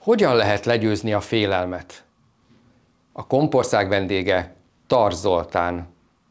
Hogyan lehet legyőzni a félelmet? A Kompország vendége Tar Zoltán.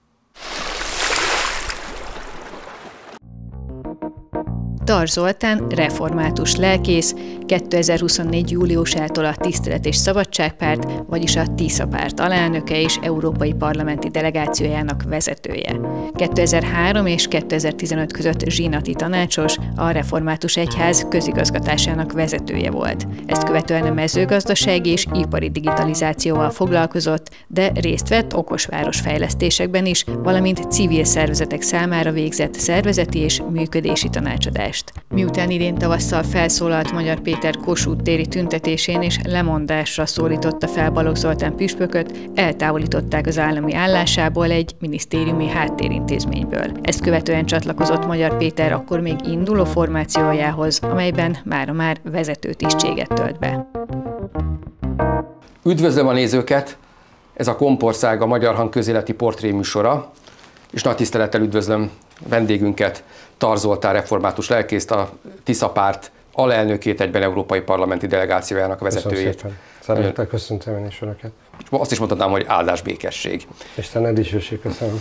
Tar Zoltán református lelkész, 2024. júliusától a Tisztelet és Szabadságpárt, vagyis a TISZA párt alelnöke és európai parlamenti delegációjának vezetője. 2003 és 2015 között zsinati tanácsos, a Református Egyház közigazgatásának vezetője volt. Ezt követően a mezőgazdasági és ipari digitalizációval foglalkozott, de részt vett okosvárosfejlesztésekben is, valamint civil szervezetek számára végzett szervezeti és működési tanácsadást. Miután idén tavasszal felszólalt Magyar Péter Kossuth téri tüntetésén és lemondásra szólította fel Balogh Zoltán püspököt, eltávolították az állami állásából egy minisztériumi háttérintézményből. Ezt követően csatlakozott Magyar Péter akkor még induló formációjához, amelyben mára már vezető tisztséget tölt be. Üdvözlöm a nézőket! Ez a Kompország, a Magyar Hang közéleti portréműsora, és nagy tisztelettel üdvözlöm vendégünket, Tar Zoltán református lelkészt, a TISZA párt alelnökét, egyben európai parlamenti delegációjának vezetőjét. Köszönöm szépen. Szeretettel köszöntöm én is önöket. Azt is mondhatnám, hogy áldás békesség. Isten dicsőség, köszönöm.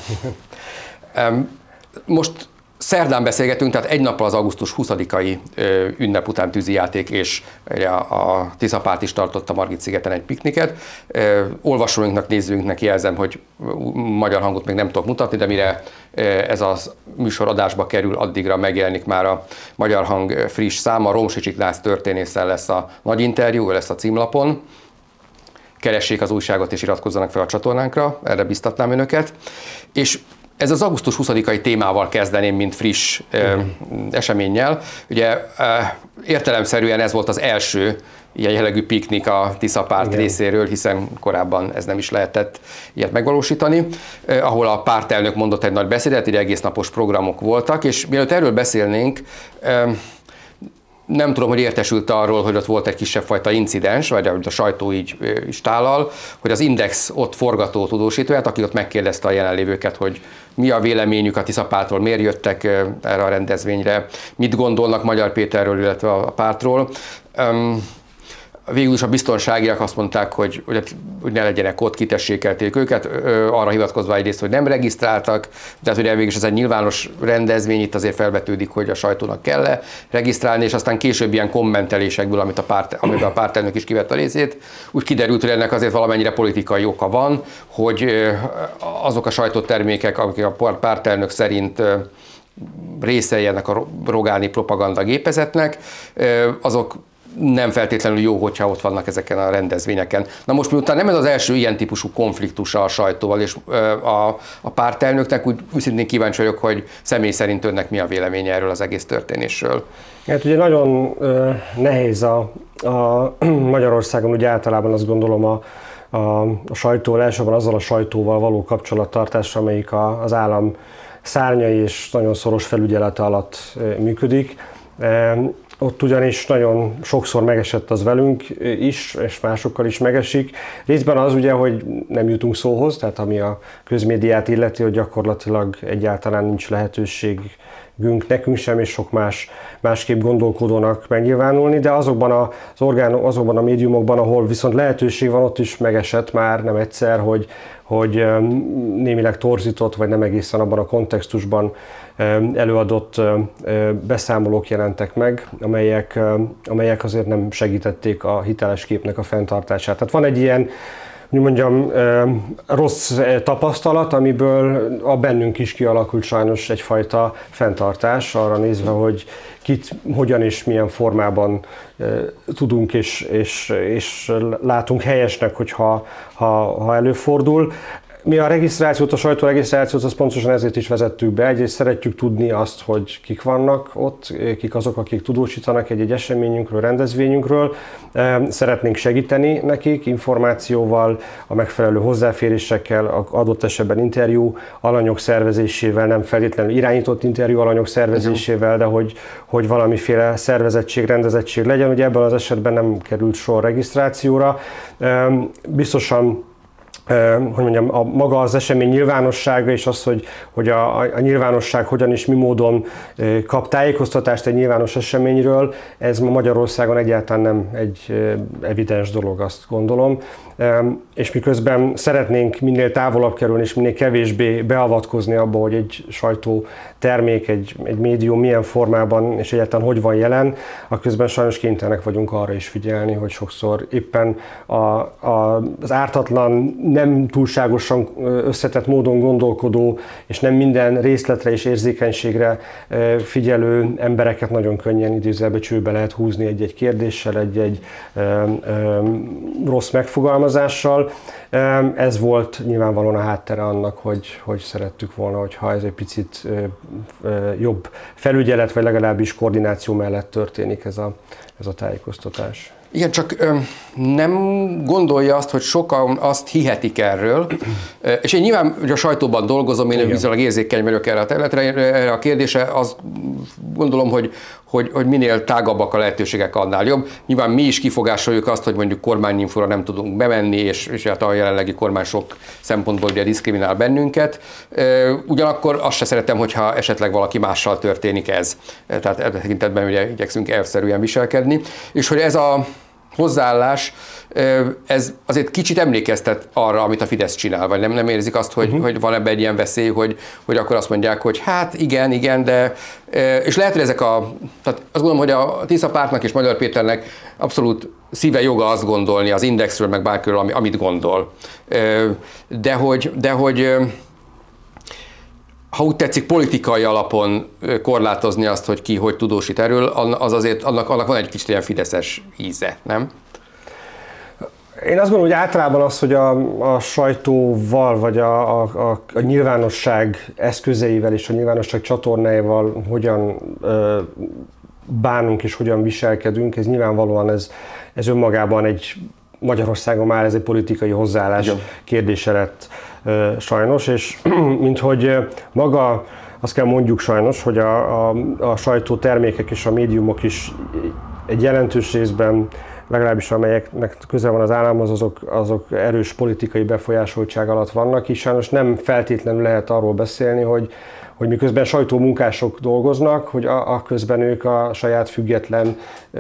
Most szerdán beszélgetünk, tehát egy nappal az augusztus 20-ai ünnep után tűzijáték, és a TISZA párt is tartott a Margit-szigeten egy pikniket. Olvasóinknak, nézőinknek jelzem, hogy magyar hangot még nem tudok mutatni, de mire ez a műsor adásba kerül, addigra megjelenik már a Magyar Hang friss száma. Romsics Ignác történésszel lesz a nagy interjú, lesz a címlapon. Keressék az újságot és iratkozzanak fel a csatornánkra, erre biztatnám önöket. És ez az augusztus 20-ai témával kezdeném, mint friss eseménnyel. Ugye értelemszerűen ez volt az első ilyen jellegű piknik a TISZA párt részéről, hiszen korábban ez nem is lehetett ilyet megvalósítani, ahol a pártelnök mondott egy nagy beszédet, így egész napos programok voltak, és mielőtt erről beszélnénk, nem tudom, hogy értesült arról, hogy ott volt egy kisebb fajta incidens, vagy a sajtó így is tállal, hogy az Index ott forgató tudósítóját, aki ott megkérdezte a jelenlévőket, hogy mi a véleményük a TISZA pártról, miért jöttek erre a rendezvényre, mit gondolnak Magyar Péterről, illetve a pártról. Végül is a biztonságiak azt mondták, hogy ne legyenek ott, kitessékelték őket, arra hivatkozva egyrészt, hogy nem regisztráltak, tehát ugye végül is ez egy nyilvános rendezvény, itt azért felvetődik, hogy a sajtónak kell regisztrálni, és aztán később ilyen kommentelésekből, amiben a pártelnök is kivett a részét, úgy kiderült, hogy ennek azért valamennyire politikai oka van, hogy azok a sajtótermékek, amik a pártelnök szerint részei ennek a rogáni propaganda gépezetnek, azok nem feltétlenül jó, hogyha ott vannak ezeken a rendezvényeken. Na most miután nem ez az első ilyen típusú konfliktusa a sajtóval és a pártelnöknek, úgy őszintén kíváncsi vagyok, hogy személy szerint önnek mi a véleménye erről az egész történésről. Hát ugye nagyon nehéz a Magyarországon, ugye általában azt gondolom a sajtó, elsősorban azzal a sajtóval való kapcsolattartás, amelyik az állam szárnyai és nagyon szoros felügyelete alatt működik. Ott ugyanis nagyon sokszor megesett az velünk is, és másokkal is megesik. Részben az ugye, hogy nem jutunk szóhoz, tehát ami a közmédiát illeti, hogy gyakorlatilag egyáltalán nincs lehetőségünk nekünk sem, és sok másképp gondolkodónak megnyilvánulni, de azokban a médiumokban, ahol viszont lehetőség van, ott is megesett már nem egyszer, hogy némileg torzított, vagy nem egészen abban a kontextusban előadott beszámolók jelentek meg, amelyek azért nem segítették a hiteles képnek a fenntartását. Tehát van egy ilyen, hogy mondjam, rossz tapasztalat, amiből a bennünk is kialakult sajnos egyfajta fenntartás arra nézve, hogy kit, hogyan és milyen formában tudunk és látunk helyesnek, hogyha előfordul. Mi a regisztrációt, a sajtó regisztrációt, azt pontosan ezért is vezettük be. Egyrészt szeretjük tudni azt, hogy kik vannak ott, kik azok, akik tudósítanak egy eseményünkről, rendezvényünkről. Szeretnénk segíteni nekik információval, a megfelelő hozzáférésekkel, adott esetben interjú alanyok szervezésével, nem feltétlenül irányított interjú alanyok szervezésével, de hogy valamiféle szervezettség, rendezettség legyen. Ugye ebben az esetben nem került sor regisztrációra. Biztosan hogy mondjam, maga az esemény nyilvánossága és az, hogy a nyilvánosság hogyan és mi módon kap tájékoztatást egy nyilvános eseményről, ez ma Magyarországon egyáltalán nem egy evidens dolog, azt gondolom. És miközben szeretnénk minél távolabb kerülni és minél kevésbé beavatkozni abba, hogy egy sajtótermék, egy médium milyen formában és egyáltalán hogy van jelen, akközben sajnos kénytelenek vagyunk arra is figyelni, hogy sokszor éppen az ártatlan, nem túlságosan összetett módon gondolkodó és nem minden részletre és érzékenységre figyelő embereket nagyon könnyen idézőjelbe csőbe lehet húzni egy-egy kérdéssel, egy rossz megfogalmazással. Ez volt nyilvánvalóan a háttere annak, hogy szerettük volna, hogyha ez egy picit jobb felügyelet, vagy legalábbis koordináció mellett történik ez a tájékoztatás. Igen, csak nem gondolja azt, hogy sokan azt hihetik erről, és én nyilván a sajtóban dolgozom, én viszonylag érzékeny vagyok erre a területre, erre a kérdésre azt gondolom, hogy minél tágabbak a lehetőségek, annál jobb. Nyilván mi is kifogásoljuk azt, hogy mondjuk kormányinfóra nem tudunk bemenni, és hát a jelenlegi kormány sok szempontból ugye diszkriminál bennünket. Ugyanakkor azt se szeretem, hogyha esetleg valaki mással történik ez. Tehát ebben tekintetben ugye igyekszünk elvszerűen viselkedni. És hogy ez a hozzáállás, ez azért kicsit emlékeztet arra, amit a Fidesz csinál, vagy nem érzik azt, hogy van ebben egy ilyen veszély, hogy akkor azt mondják, hogy hát igen, de... És lehet, hogy tehát azt gondolom, hogy a Tisza Pártnak és Magyar Péternek abszolút szíve joga azt gondolni az Indexről, meg bárkiről, amit gondol. De hogy ha úgy tetszik, politikai alapon korlátozni azt, hogy ki hogy tudósít erről, az azért, annak van egy kicsit ilyen fideszes íze, nem? Én azt gondolom, hogy általában az, hogy a sajtóval, vagy a nyilvánosság eszközeivel és a nyilvánosság csatornáival hogyan bánunk és hogyan viselkedünk, ez nyilvánvalóan ez önmagában Magyarországon már ez egy politikai hozzáállás kérdése lett sajnos, és minthogy maga, azt kell mondjuk sajnos, hogy a sajtótermékek és a médiumok is egy jelentős részben, legalábbis amelyeknek közel van az államhoz, azok erős politikai befolyásoltság alatt vannak, és sajnos nem feltétlenül lehet arról beszélni, hogy miközben sajtómunkások dolgoznak, hogy közben ők a saját független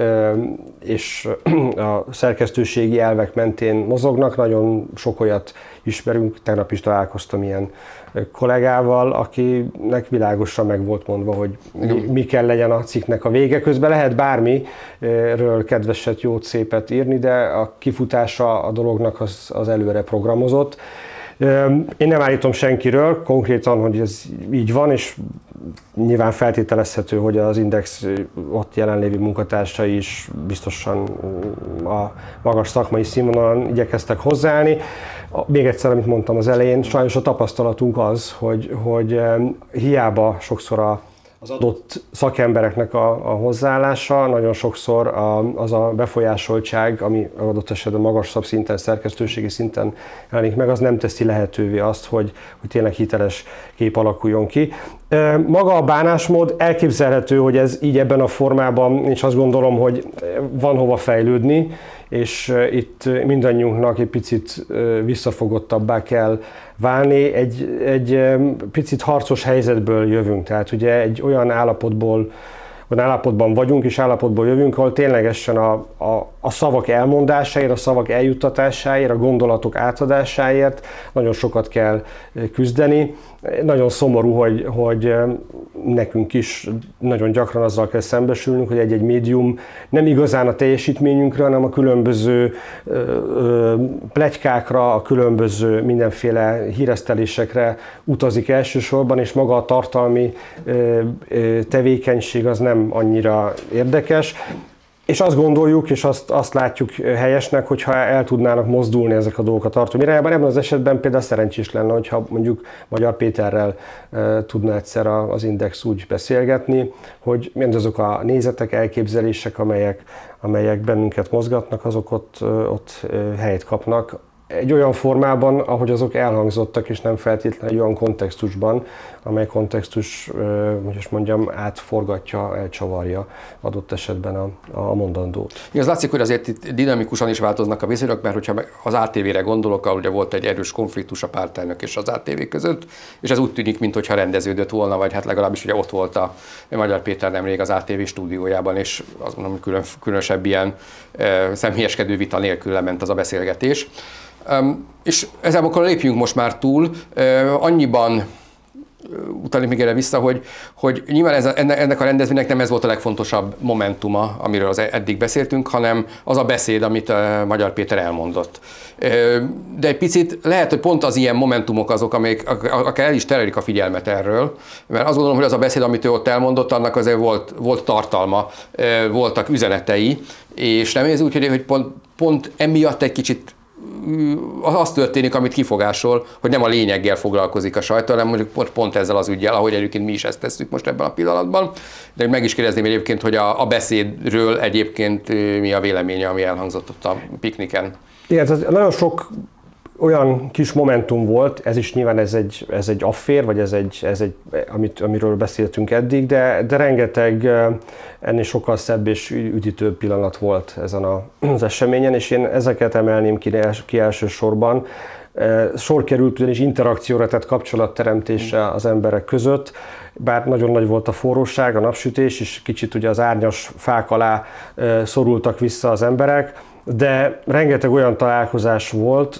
és a szerkesztőségi elvek mentén mozognak. Nagyon sok olyat ismerünk, tegnap is találkoztam ilyen kollégával, akinek világosan meg volt mondva, hogy mi kell legyen a cikknek a vége. Közben lehet bármiről kedveset, jót, szépet írni, de a kifutása a dolognak az előre programozott. Én nem állítom senkiről konkrétan, hogy ez így van, és nyilván feltételezhető, hogy az Index ott jelenlévő munkatársai is biztosan a magas szakmai színvonalon igyekeztek hozzáállni. Még egyszer, amit mondtam az elején, sajnos a tapasztalatunk az, hogy hiába sokszor az adott szakembereknek a hozzáállása, nagyon sokszor az a befolyásoltság, ami adott esetben magasabb szinten, szerkesztőségi szinten jelenik meg, az nem teszi lehetővé azt, hogy tényleg hiteles kép alakuljon ki. Maga a bánásmód elképzelhető, hogy ez így ebben a formában, és azt gondolom, hogy van hova fejlődni, és itt mindannyiunknak egy picit visszafogottabbá kell válni. Egy picit harcos helyzetből jövünk, tehát ugye egy olyan állapotban vagyunk és állapotból jövünk, ahol ténylegesen a szavak elmondásáért, a szavak eljuttatásáért, a gondolatok átadásáért nagyon sokat kell küzdeni. Nagyon szomorú, hogy nekünk is nagyon gyakran azzal kell szembesülnünk, hogy egy médium nem igazán a teljesítményünkre, hanem a különböző pletykákra, a különböző mindenféle híresztelésekre utazik elsősorban, és maga a tartalmi tevékenység az nem annyira érdekes. És azt gondoljuk, és azt látjuk helyesnek, hogyha el tudnának mozdulni ezek a dolgok a tartalmi irányában. Ebben az esetben például szerencsés lenne, hogyha mondjuk Magyar Péterrel tudna egyszer az Index úgy beszélgetni, hogy mindazok a nézetek, elképzelések, amelyek bennünket mozgatnak, azok ott helyet kapnak. egy olyan formában, ahogy azok elhangzottak, és nem feltétlenül egy olyan kontextusban, amely kontextus, hogy is mondjam, átforgatja, elcsavarja adott esetben a mondandót. Az látszik, hogy azért itt dinamikusan is változnak a viszonyok, mert hogyha az ATV-re gondolok, ahol ugye volt egy erős konfliktus a pártelnök és az ATV között, és ez úgy tűnik, mintha rendeződött volna, vagy hát legalábbis ugye ott volt a Magyar Péter nemrég az ATV stúdiójában, és azt mondom, hogy különösebb ilyen személyeskedő vita nélkül lement az a beszélgetés. És ezzel akkor lépjünk most már túl, annyiban utalni még erre vissza, hogy nyilván ennek a rendezvénynek nem ez volt a legfontosabb momentuma, amiről eddig beszéltünk, hanem az a beszéd, amit Magyar Péter elmondott. De egy picit lehet, hogy pont az ilyen momentumok azok, amelyek akár el is terelik a figyelmet erről, mert azt gondolom, hogy az a beszéd, amit ő ott elmondott, annak azért volt tartalma, voltak üzenetei, és nem ez úgy, hogy pont emiatt egy kicsit az történik, amit kifogásol, hogy nem a lényeggel foglalkozik a sajtó, hanem mondjuk pont ezzel az üggyel, ahogy egyébként mi is ezt tesszük most ebben a pillanatban. De meg is kérdezném egyébként, hogy a beszédről egyébként mi a véleménye, ami elhangzott ott a pikniken. Igen, nagyon sok olyan kis momentum volt, ez is nyilván ez egy affér, vagy ez egy amiről beszéltünk eddig, de rengeteg ennél sokkal szebb és üdítőbb pillanat volt ezen az eseményen, és én ezeket emelném ki elsősorban. Sor került ugyanis interakcióra, tehát kapcsolatteremtésre az emberek között, bár nagyon nagy volt a forróság, a napsütés, és kicsit ugye az árnyas fák alá szorultak vissza az emberek, de rengeteg olyan találkozás volt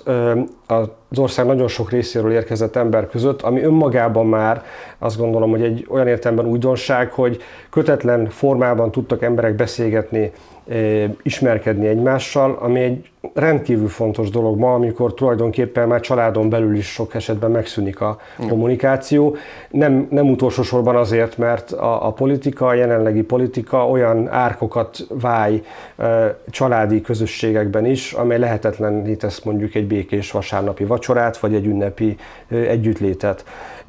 az ország nagyon sok részéről érkezett ember között, ami önmagában már azt gondolom, hogy egy olyan értelemben újdonság, hogy kötetlen formában tudtak emberek beszélgetni, ismerkedni egymással, ami egy rendkívül fontos dolog ma, amikor tulajdonképpen már családon belül is sok esetben megszűnik a kommunikáció. Nem utolsó sorban azért, mert a politika, a jelenlegi politika olyan árkokat váj családi közösségekben is, amely lehetetlenné tesz mondjuk egy békés vasárnapi vacsorát, vagy egy ünnepi együttlétet.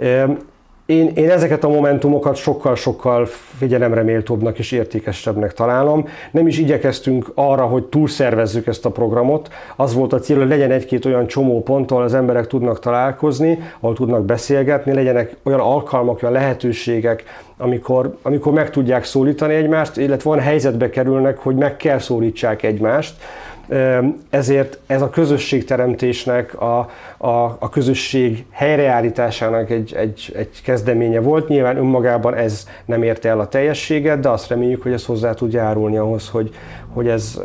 Én ezeket a momentumokat sokkal-sokkal figyelemre méltóbbnak és értékesebbnek találom. Nem is igyekeztünk arra, hogy túlszervezzük ezt a programot. Az volt a cél, hogy legyen egy-két olyan csomópont, ahol az emberek tudnak találkozni, ahol tudnak beszélgetni, legyenek olyan alkalmak, olyan lehetőségek, amikor meg tudják szólítani egymást, illetve olyan helyzetbe kerülnek, hogy meg kell szólítsák egymást. Ezért ez a közösségteremtésnek, a közösség helyreállításának egy kezdeménye volt. Nyilván önmagában ez nem érte el a teljességet, de azt reméljük, hogy ez hozzá tud járulni ahhoz, hogy ez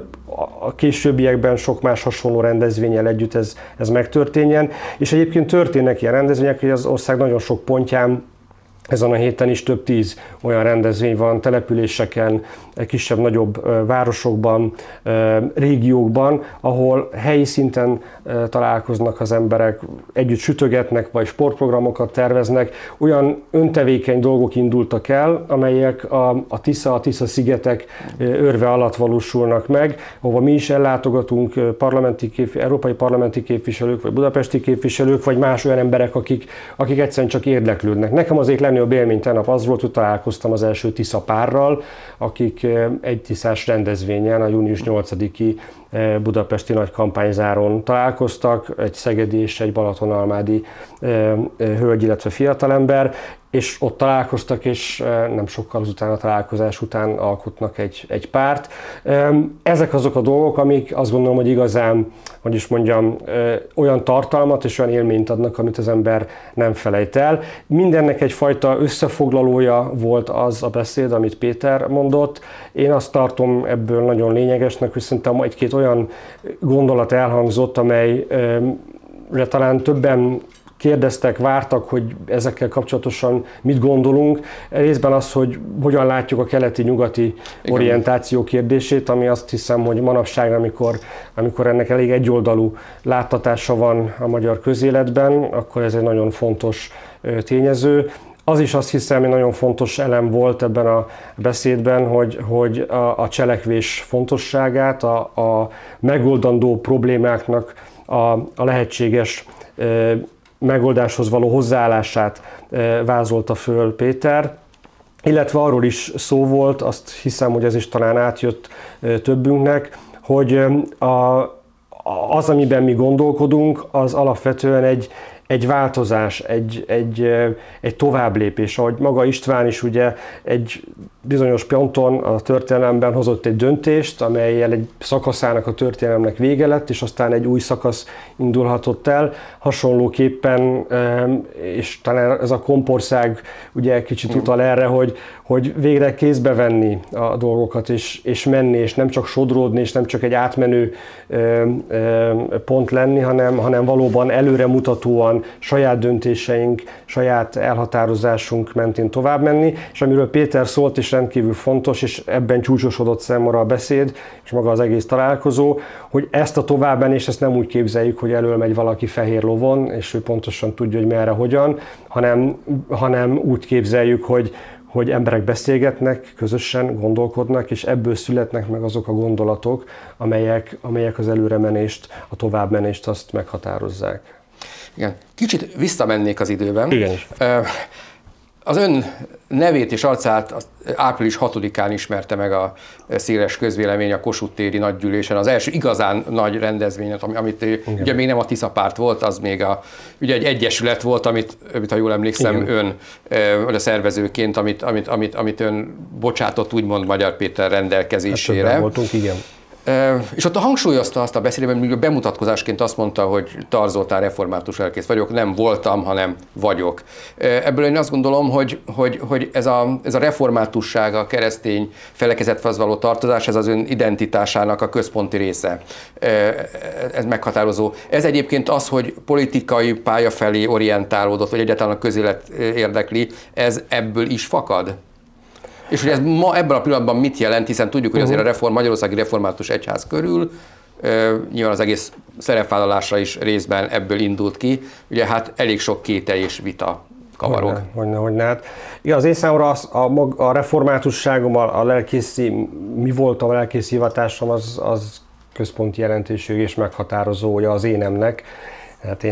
a későbbiekben sok más hasonló rendezvénnyel együtt ez megtörténjen. És egyébként történnek ilyen rendezvények, hogy az ország nagyon sok pontján ezen a héten is több 10 olyan rendezvény van településeken, kisebb-nagyobb városokban, régiókban, ahol helyi szinten találkoznak az emberek, együtt sütögetnek, vagy sportprogramokat terveznek. Olyan öntevékeny dolgok indultak el, amelyek a Tisza-szigetek örve alatt valósulnak meg, ahova mi is ellátogatunk, európai parlamenti képviselők, vagy budapesti képviselők, vagy más olyan emberek, akik egyszerűen csak érdeklődnek. Nekem az egyik legnagyobb élmény tegnap az volt, hogy találkoztam az első Tisza párral, akik egy tiszás rendezvényen, a június 8-i budapesti nagy kampányzáron találkoztak, egy szegedi és egy balatonalmádi hölgy, illetve fiatalember, és ott találkoztak, és nem sokkal azután a találkozás után alkotnak egy párt. Ezek azok a dolgok, amik azt gondolom, hogy igazán, hogy is mondjam, olyan tartalmat és olyan élményt adnak, amit az ember nem felejt el. Mindennek egyfajta összefoglalója volt az a beszéd, amit Péter mondott. Én azt tartom ebből nagyon lényegesnek, hogy szerintem egy-két olyan gondolat elhangzott, amely talán többen kérdeztek, vártak, hogy ezekkel kapcsolatosan mit gondolunk. Részben az, hogy hogyan látjuk a keleti-nyugati orientáció kérdését, ami azt hiszem, hogy manapság, amikor ennek elég egyoldalú láttatása van a magyar közéletben, akkor ez egy nagyon fontos tényező. Az is azt hiszem, hogy nagyon fontos elem volt ebben a beszédben, hogy a cselekvés fontosságát, a megoldandó problémáknak a lehetséges megoldáshoz való hozzáállását vázolta föl Péter, illetve arról is szó volt, azt hiszem, hogy ez is talán átjött többünknek, hogy az, amiben mi gondolkodunk, az alapvetően egy változás, egy továbblépés. Ahogy maga István is ugye egy bizonyos ponton a történelemben hozott egy döntést, amellyel egy szakaszának a történelemnek vége lett, és aztán egy új szakasz indulhatott el. Hasonlóképpen, és talán ez a kompország ugye kicsit utal erre, hogy végre kézbe venni a dolgokat, és menni, és nem csak sodródni, és nem csak egy átmenő pont lenni, hanem valóban előremutatóan saját döntéseink, saját elhatározásunk mentén tovább menni, és amiről Péter szólt is rendkívül fontos, és ebben csúcsosodott számomra a beszéd, és maga az egész találkozó, hogy ezt a továbbmenést, ezt nem úgy képzeljük, hogy elől megy valaki fehér lovon, és ő pontosan tudja, hogy merre, hogyan, hanem úgy képzeljük, hogy emberek beszélgetnek, közösen gondolkodnak, és ebből születnek meg azok a gondolatok, amelyek az előremenést, a továbbmenést azt meghatározzák. Igen. Kicsit visszamennék az időben. Igen. Az ön nevét és arcát április 6-án ismerte meg a széles közvélemény a Kossuth téri nagygyűlésen. Az első igazán nagy rendezvény, amit ugye még nem a Tisza Párt volt, az még ugye egy egyesület volt, amit ha jól emlékszem, ön a szervezőként, amit ön bocsátott úgymond Magyar Péter rendelkezésére. Hát voltunk, igen. És ott hangsúlyozta azt a beszédében, hogy bemutatkozásként azt mondta, hogy Tar Zoltán református lelkész vagyok, nem voltam, hanem vagyok. Ebből én azt gondolom, hogy ez a reformátusság, a keresztény felekezethez való tartozás, ez az ön identitásának a központi része. Ez meghatározó. Ez egyébként az, hogy politikai pálya felé orientálódott, vagy egyáltalán a közélet érdekli, ez ebből is fakad? És hogy ez ma ebben a pillanatban mit jelent, hiszen tudjuk, hogy azért a Magyarországi Református Egyház körül nyilván az egész szerepvállalásra is részben ebből indult ki, ugye hát elég sok kételj és vita kavarog. Hogyne. Hát, igen, az én számomra a reformátusságom, mi voltam a lelkészi hivatásom, az központi jelentőség és meghatározója az énemnek. Hát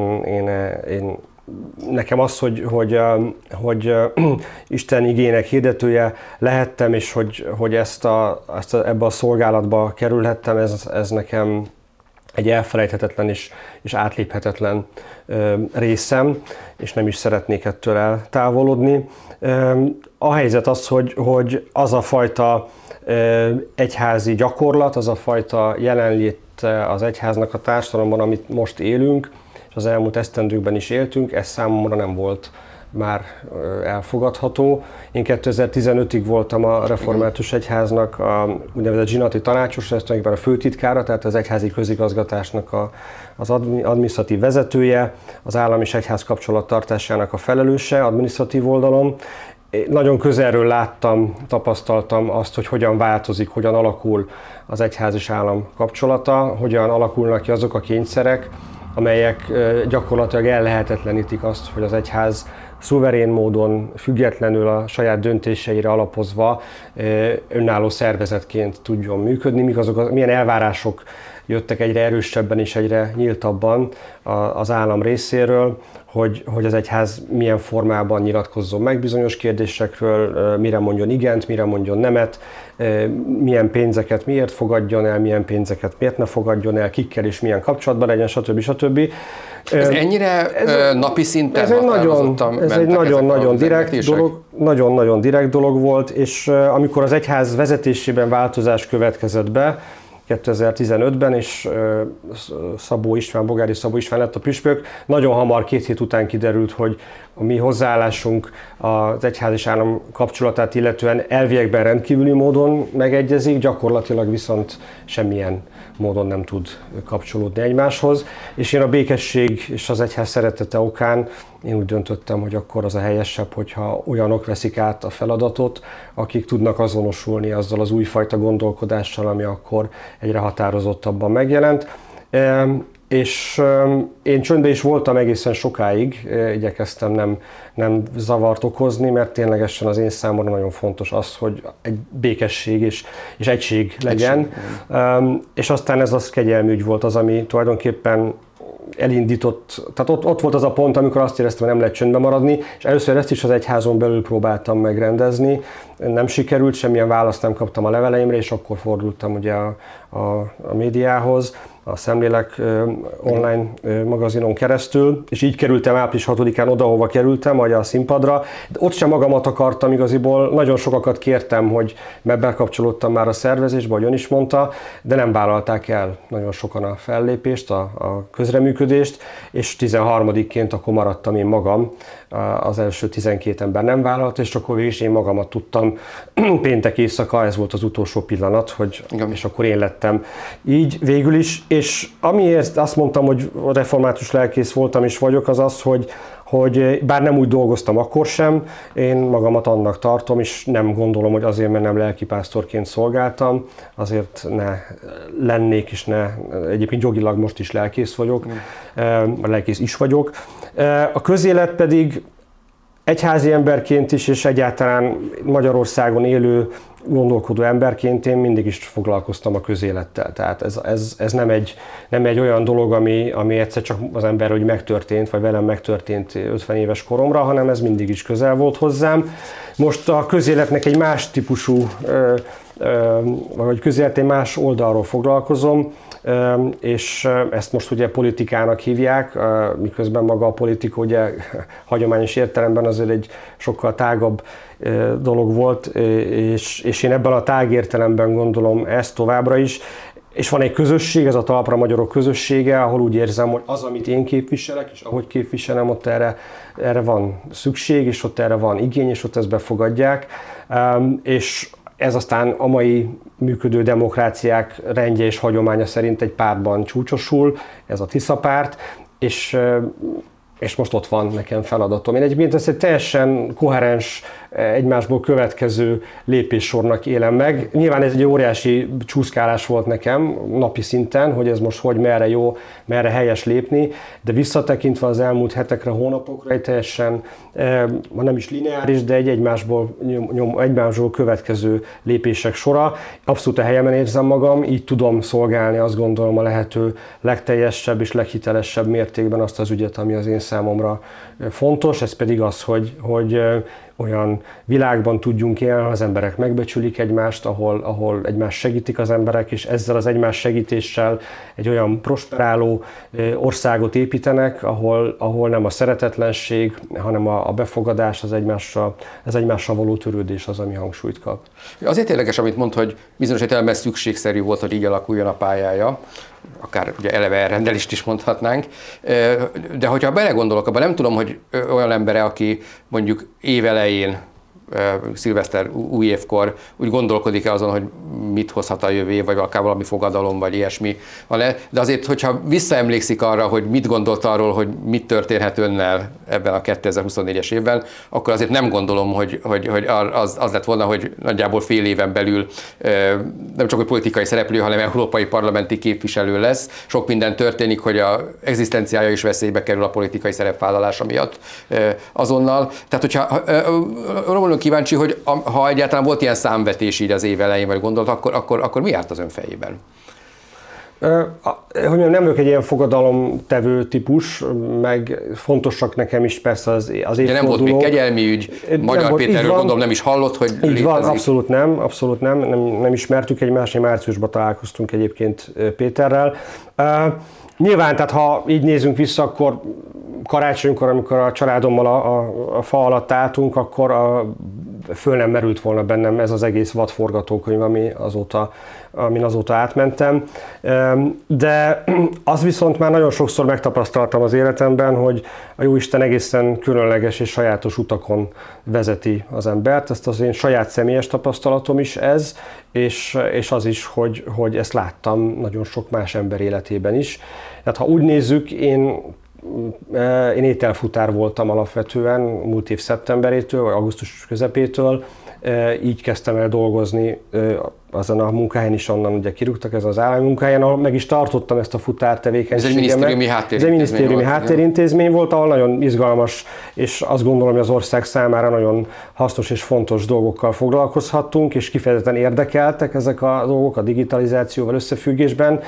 én nekem az, hogy Isten igének hirdetője lehettem, és hogy ebbe a szolgálatba kerülhettem, ez nekem egy elfelejthetetlen és átléphetetlen részem, és nem is szeretnék ettől eltávolodni. A helyzet az, hogy az a fajta egyházi gyakorlat, az a fajta jelenlét az egyháznak a társadalomban, amit most élünk, az elmúlt esztendőkben is éltünk, ez számomra nem volt már elfogadható. Én 2015-ig voltam a Református Egyháznak a úgynevezett zsinati tanácsos, ez tulajdonképpen a főtitkára, tehát az egyházi közigazgatásnak az adminisztratív vezetője, az állam és egyház kapcsolattartásának a felelőse adminisztratív oldalon. Nagyon közelről láttam, tapasztaltam azt, hogy hogyan változik, hogyan alakul az egyház és állam kapcsolata, hogyan alakulnak ki azok a kényszerek, amelyek gyakorlatilag ellehetetlenítik azt, hogy az egyház szuverén módon, függetlenül a saját döntéseire alapozva önálló szervezetként tudjon működni, milyen elvárások jöttek egyre erősebben és egyre nyíltabban az állam részéről, hogy az egyház milyen formában nyilatkozzon meg bizonyos kérdésekről, mire mondjon igent, mire mondjon nemet, milyen pénzeket miért fogadjon el, milyen pénzeket miért ne fogadjon el, kikkel és milyen kapcsolatban legyen, stb. Ez ennyire napi szinten ez egy nagyon-nagyon direkt dolog volt, és amikor az egyház vezetésében változás következett be, 2015-ben, és Bogári Szabó István lett a püspök. Nagyon hamar, 2 hét után kiderült, hogy a mi hozzáállásunk az egyház és állam kapcsolatát illetően elviekben rendkívüli módon megegyezik, gyakorlatilag viszont semmilyen módon nem tud kapcsolódni egymáshoz. És én a békesség és az egyház szeretete okán én úgy döntöttem, hogy akkor az a helyesebb, hogyha olyanok veszik át a feladatot, akik tudnak azonosulni azzal az újfajta gondolkodással, ami akkor egyre határozottabban megjelent. És én csöndben is voltam egészen sokáig, igyekeztem nem zavart okozni, mert ténylegesen az én számomra nagyon fontos az, hogy egy békesség és egység legyen. És aztán ez az kegyelmi ügy volt az, ami tulajdonképpen elindított, tehát ott volt az a pont, amikor azt éreztem, hogy nem lehet csöndben maradni, és először ezt is az egyházon belül próbáltam megrendezni, nem sikerült, semmilyen választ nem kaptam a leveleimre, és akkor fordultam ugye a médiához, a Szemlélek online magazinon keresztül, és így kerültem április 6-án oda, ahova kerültem, vagy a színpadra. De ott sem magamat akartam igaziból, nagyon sokakat kértem, hogy bekapcsolódtam már a szervezésbe, ahogy ön is mondta, de nem vállalták el nagyon sokan a fellépést, a közreműködést, és 13-ként akkor maradtam én magam, az első 12 ember nem vállalt, és akkor végig is én magamat tudtam péntek éjszaka, ez volt az utolsó pillanat, hogy, és akkor én lettem így végül is, és amiért azt mondtam, hogy református lelkész voltam és vagyok, az az, hogy bár nem úgy dolgoztam akkor sem, én magamat annak tartom, és nem gondolom, hogy azért, mert nem lelkipásztorként szolgáltam, azért ne lennék, és ne, egyébként jogilag most is lelkész vagyok, lelkész is vagyok. A közélet pedig egyházi emberként is, és egyáltalán Magyarországon élő, gondolkodó emberként én mindig is foglalkoztam a közélettel. Tehát ez nem egy olyan dolog, ami egyszer csak az ember hogy megtörtént, vagy velem megtörtént 50 éves koromra, hanem ez mindig is közel volt hozzám. Most a közéletnek egy más típusú, vagy közélet egy más oldalról foglalkozom, és ezt most ugye politikának hívják, miközben maga a politika ugye hagyományos értelemben azért egy sokkal tágabb dolog volt, és én ebben a tág értelemben gondolom ezt továbbra is. És van egy közösség, ez a Talpra Magyarok közössége, ahol úgy érzem, hogy az, amit én képviselek, és ahogy képviselem, ott erre van szükség, és ott erre van igény, és ott ezt befogadják. És ez aztán a mai működő demokráciák rendje és hagyománya szerint egy pártban csúcsosul, ez a Tisza párt, és most ott van nekem feladatom. Én egyébként ezt egy teljesen koherens, egymásból következő lépéssornak élem meg. Nyilván ez egy óriási csúszkálás volt nekem napi szinten, hogy ez most hogy merre jó, merre helyes lépni, de visszatekintve az elmúlt hetekre, hónapokra egy teljesen, ma nem is lineáris, de egy egymásból következő lépések sora. Abszolút a helyemen érzem magam, így tudom szolgálni, azt gondolom, a lehető legteljesebb és leghitelesebb mértékben azt az ügyet, ami az én számomra fontos, ez pedig az, hogy olyan világban tudjunk élni, az emberek megbecsülik egymást, ahol egymást segítik az emberek, és ezzel az egymás segítéssel egy olyan prosperáló országot építenek, ahol nem a szeretetlenség, hanem a befogadás, az egymással való törődés az, ami hangsúlyt kap. Azért érdekes, amit mond, hogy bizonyos értelemben szükségszerű volt, hogy így alakuljon a pályája, akár ugye eleve elrendelést is mondhatnánk, de hogyha belegondolok, abban nem tudom, hogy olyan embere, aki mondjuk évelején, szilveszter, új évkor úgy gondolkodik-e azon, hogy mit hozhat a jövő év, vagy akár valami fogadalom, vagy ilyesmi van-e. De azért, hogyha visszaemlékszik arra, hogy mit gondolt arról, hogy mit történhet önnel ebben a 2024-es évben, akkor azért nem gondolom, hogy az lett volna, hogy nagyjából fél éven belül nem csak hogy politikai szereplő, hanem európai parlamenti képviselő lesz. Sok minden történik, hogy az egzisztenciája is veszélybe kerül a politikai szerepvállalása miatt azonnal. Tehát, hogyha kíváncsi, hogy ha egyáltalán volt ilyen számvetés így az év elején, vagy gondolt, akkor mi járt az ön fejében? Hogy nem vagyok egy ilyen fogadalomtevő típus, meg fontosak nekem is persze az évforduló. Nem volt még kegyelmi ügy, Magyar Péterről gondolom nem is hallott, hogy létezik. Így van, abszolút nem ismertük egymást, márciusban találkoztunk egyébként Péterrel. Nyilván, tehát ha így nézünk vissza, akkor karácsonykor, amikor a családommal a fa alatt álltunk, akkor föl nem merült volna bennem ez az egész vadforgatókönyv, amin azóta átmentem. De az viszont már nagyon sokszor megtapasztaltam az életemben, hogy a Jóisten egészen különleges és sajátos utakon vezeti az embert. Ezt az én saját személyes tapasztalatom is ez, és az is, hogy ezt láttam nagyon sok más ember életében is. Tehát ha úgy nézzük, én ételfutár voltam alapvetően múlt év szeptemberétől, vagy augusztus közepétől. Így kezdtem el dolgozni azon a munkahelyen is, onnan ugye kirúgtak, ez az állami munkahelyen, ahol meg is tartottam ezt a futártevékenységemet. Ez egy minisztériumi háttérintézmény volt, ahol nagyon izgalmas, és azt gondolom, hogy az ország számára nagyon hasznos és fontos dolgokkal foglalkozhattunk, és kifejezetten érdekeltek ezek a dolgok a digitalizációval összefüggésben.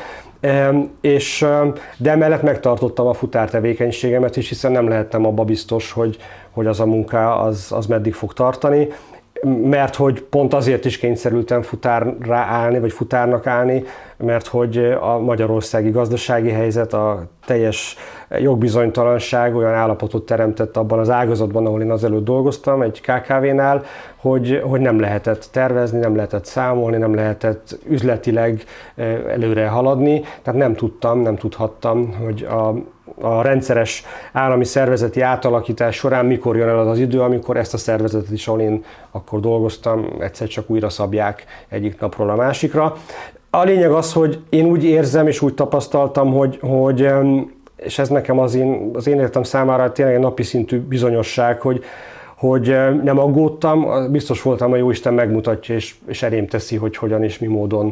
De emellett megtartottam a futártevékenységemet is, hiszen nem lehettem abba biztos, hogy az a munka az meddig fog tartani. mert hogy pont azért is kényszerültem futárra állni, vagy futárnak állni, mert hogy a magyarországi gazdasági helyzet, a teljes jogbizonytalanság olyan állapotot teremtett abban az ágazatban, ahol én azelőtt dolgoztam, egy KKV-nál, hogy nem lehetett tervezni, nem lehetett számolni, nem lehetett üzletileg előre haladni, tehát nem tudhattam, hogy a rendszeres állami szervezeti átalakítás során mikor jön el az idő, amikor ezt a szervezetet is, ahol én akkor dolgoztam, egyszer csak újra szabják egyik napról a másikra. A lényeg az, hogy én úgy érzem és úgy tapasztaltam, hogy és ez nekem az én életem számára tényleg egy napi szintű bizonyosság, hogy nem aggódtam, biztos voltam, hogy Jóisten megmutatja és elém teszi, hogy hogyan és mi módon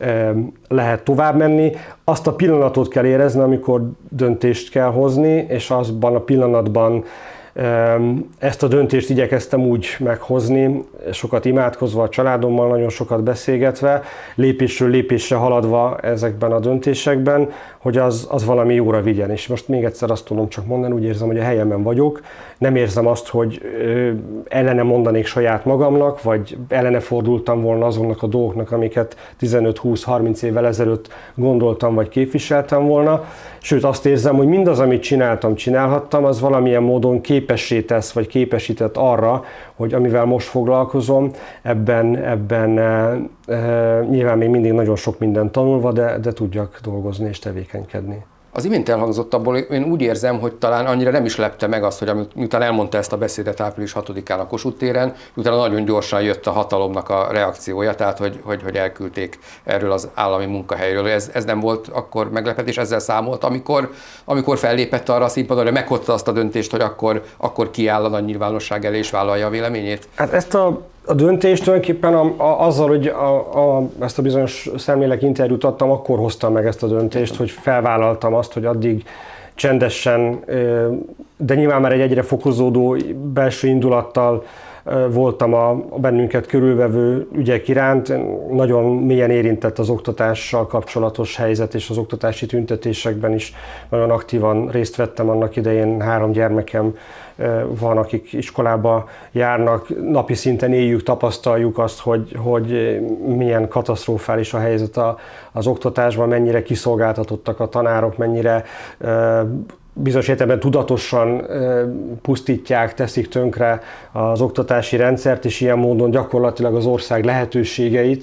lehet tovább menni. Azt a pillanatot kell érezni, amikor döntést kell hozni, és azban a pillanatban ezt a döntést igyekeztem úgy meghozni, sokat imádkozva a családommal, nagyon sokat beszélgetve, lépésről lépésre haladva ezekben a döntésekben, hogy az valami jóra vigyen. És most még egyszer azt tudom csak mondani, úgy érzem, hogy a helyemen vagyok, nem érzem azt, hogy ellene mondanék saját magamnak, vagy ellene fordultam volna azonnak a dolgoknak, amiket 15-20-30 évvel ezelőtt gondoltam, vagy képviseltem volna. Sőt, azt érzem, hogy mindaz, amit csinálhattam, az valamilyen módon képessé tesz, vagy képesített arra, hogy amivel most foglalkozom, ebben nyilván még mindig nagyon sok mindent tanulva, de tudjak dolgozni és tevékenykedni. Az imént elhangzott abból, én úgy érzem, hogy talán annyira nem is lepte meg azt, hogy miután elmondta ezt a beszédet április 6-án a Kossuth téren, utána nagyon gyorsan jött a hatalomnak a reakciója, tehát hogy elküldték erről az állami munkahelyről. Ez nem volt akkor meglepetés, ezzel számolt, amikor fellépett arra a színpadon, hogy meghozta azt a döntést, hogy akkor kiáll a nagy nyilvánosság elé és vállalja a véleményét? Hát ezt a döntést tulajdonképpen azzal, hogy ezt a bizonyos szemlélek interjút adtam, akkor hoztam meg ezt a döntést, hogy felvállaltam azt, hogy addig csendesen, de nyilván már egy egyre fokozódó belső indulattal voltam a bennünket körülvevő ügyek iránt. Nagyon mélyen érintett az oktatással kapcsolatos helyzet, és az oktatási tüntetésekben is nagyon aktívan részt vettem annak idején. 3 gyermekem van, akik iskolába járnak, napi szinten éljük, tapasztaljuk azt, hogy milyen katasztrofális a helyzet az oktatásban, mennyire kiszolgáltatottak a tanárok, mennyire bizonyos értelemben tudatosan pusztítják, teszik tönkre az oktatási rendszert, és ilyen módon gyakorlatilag az ország lehetőségeit.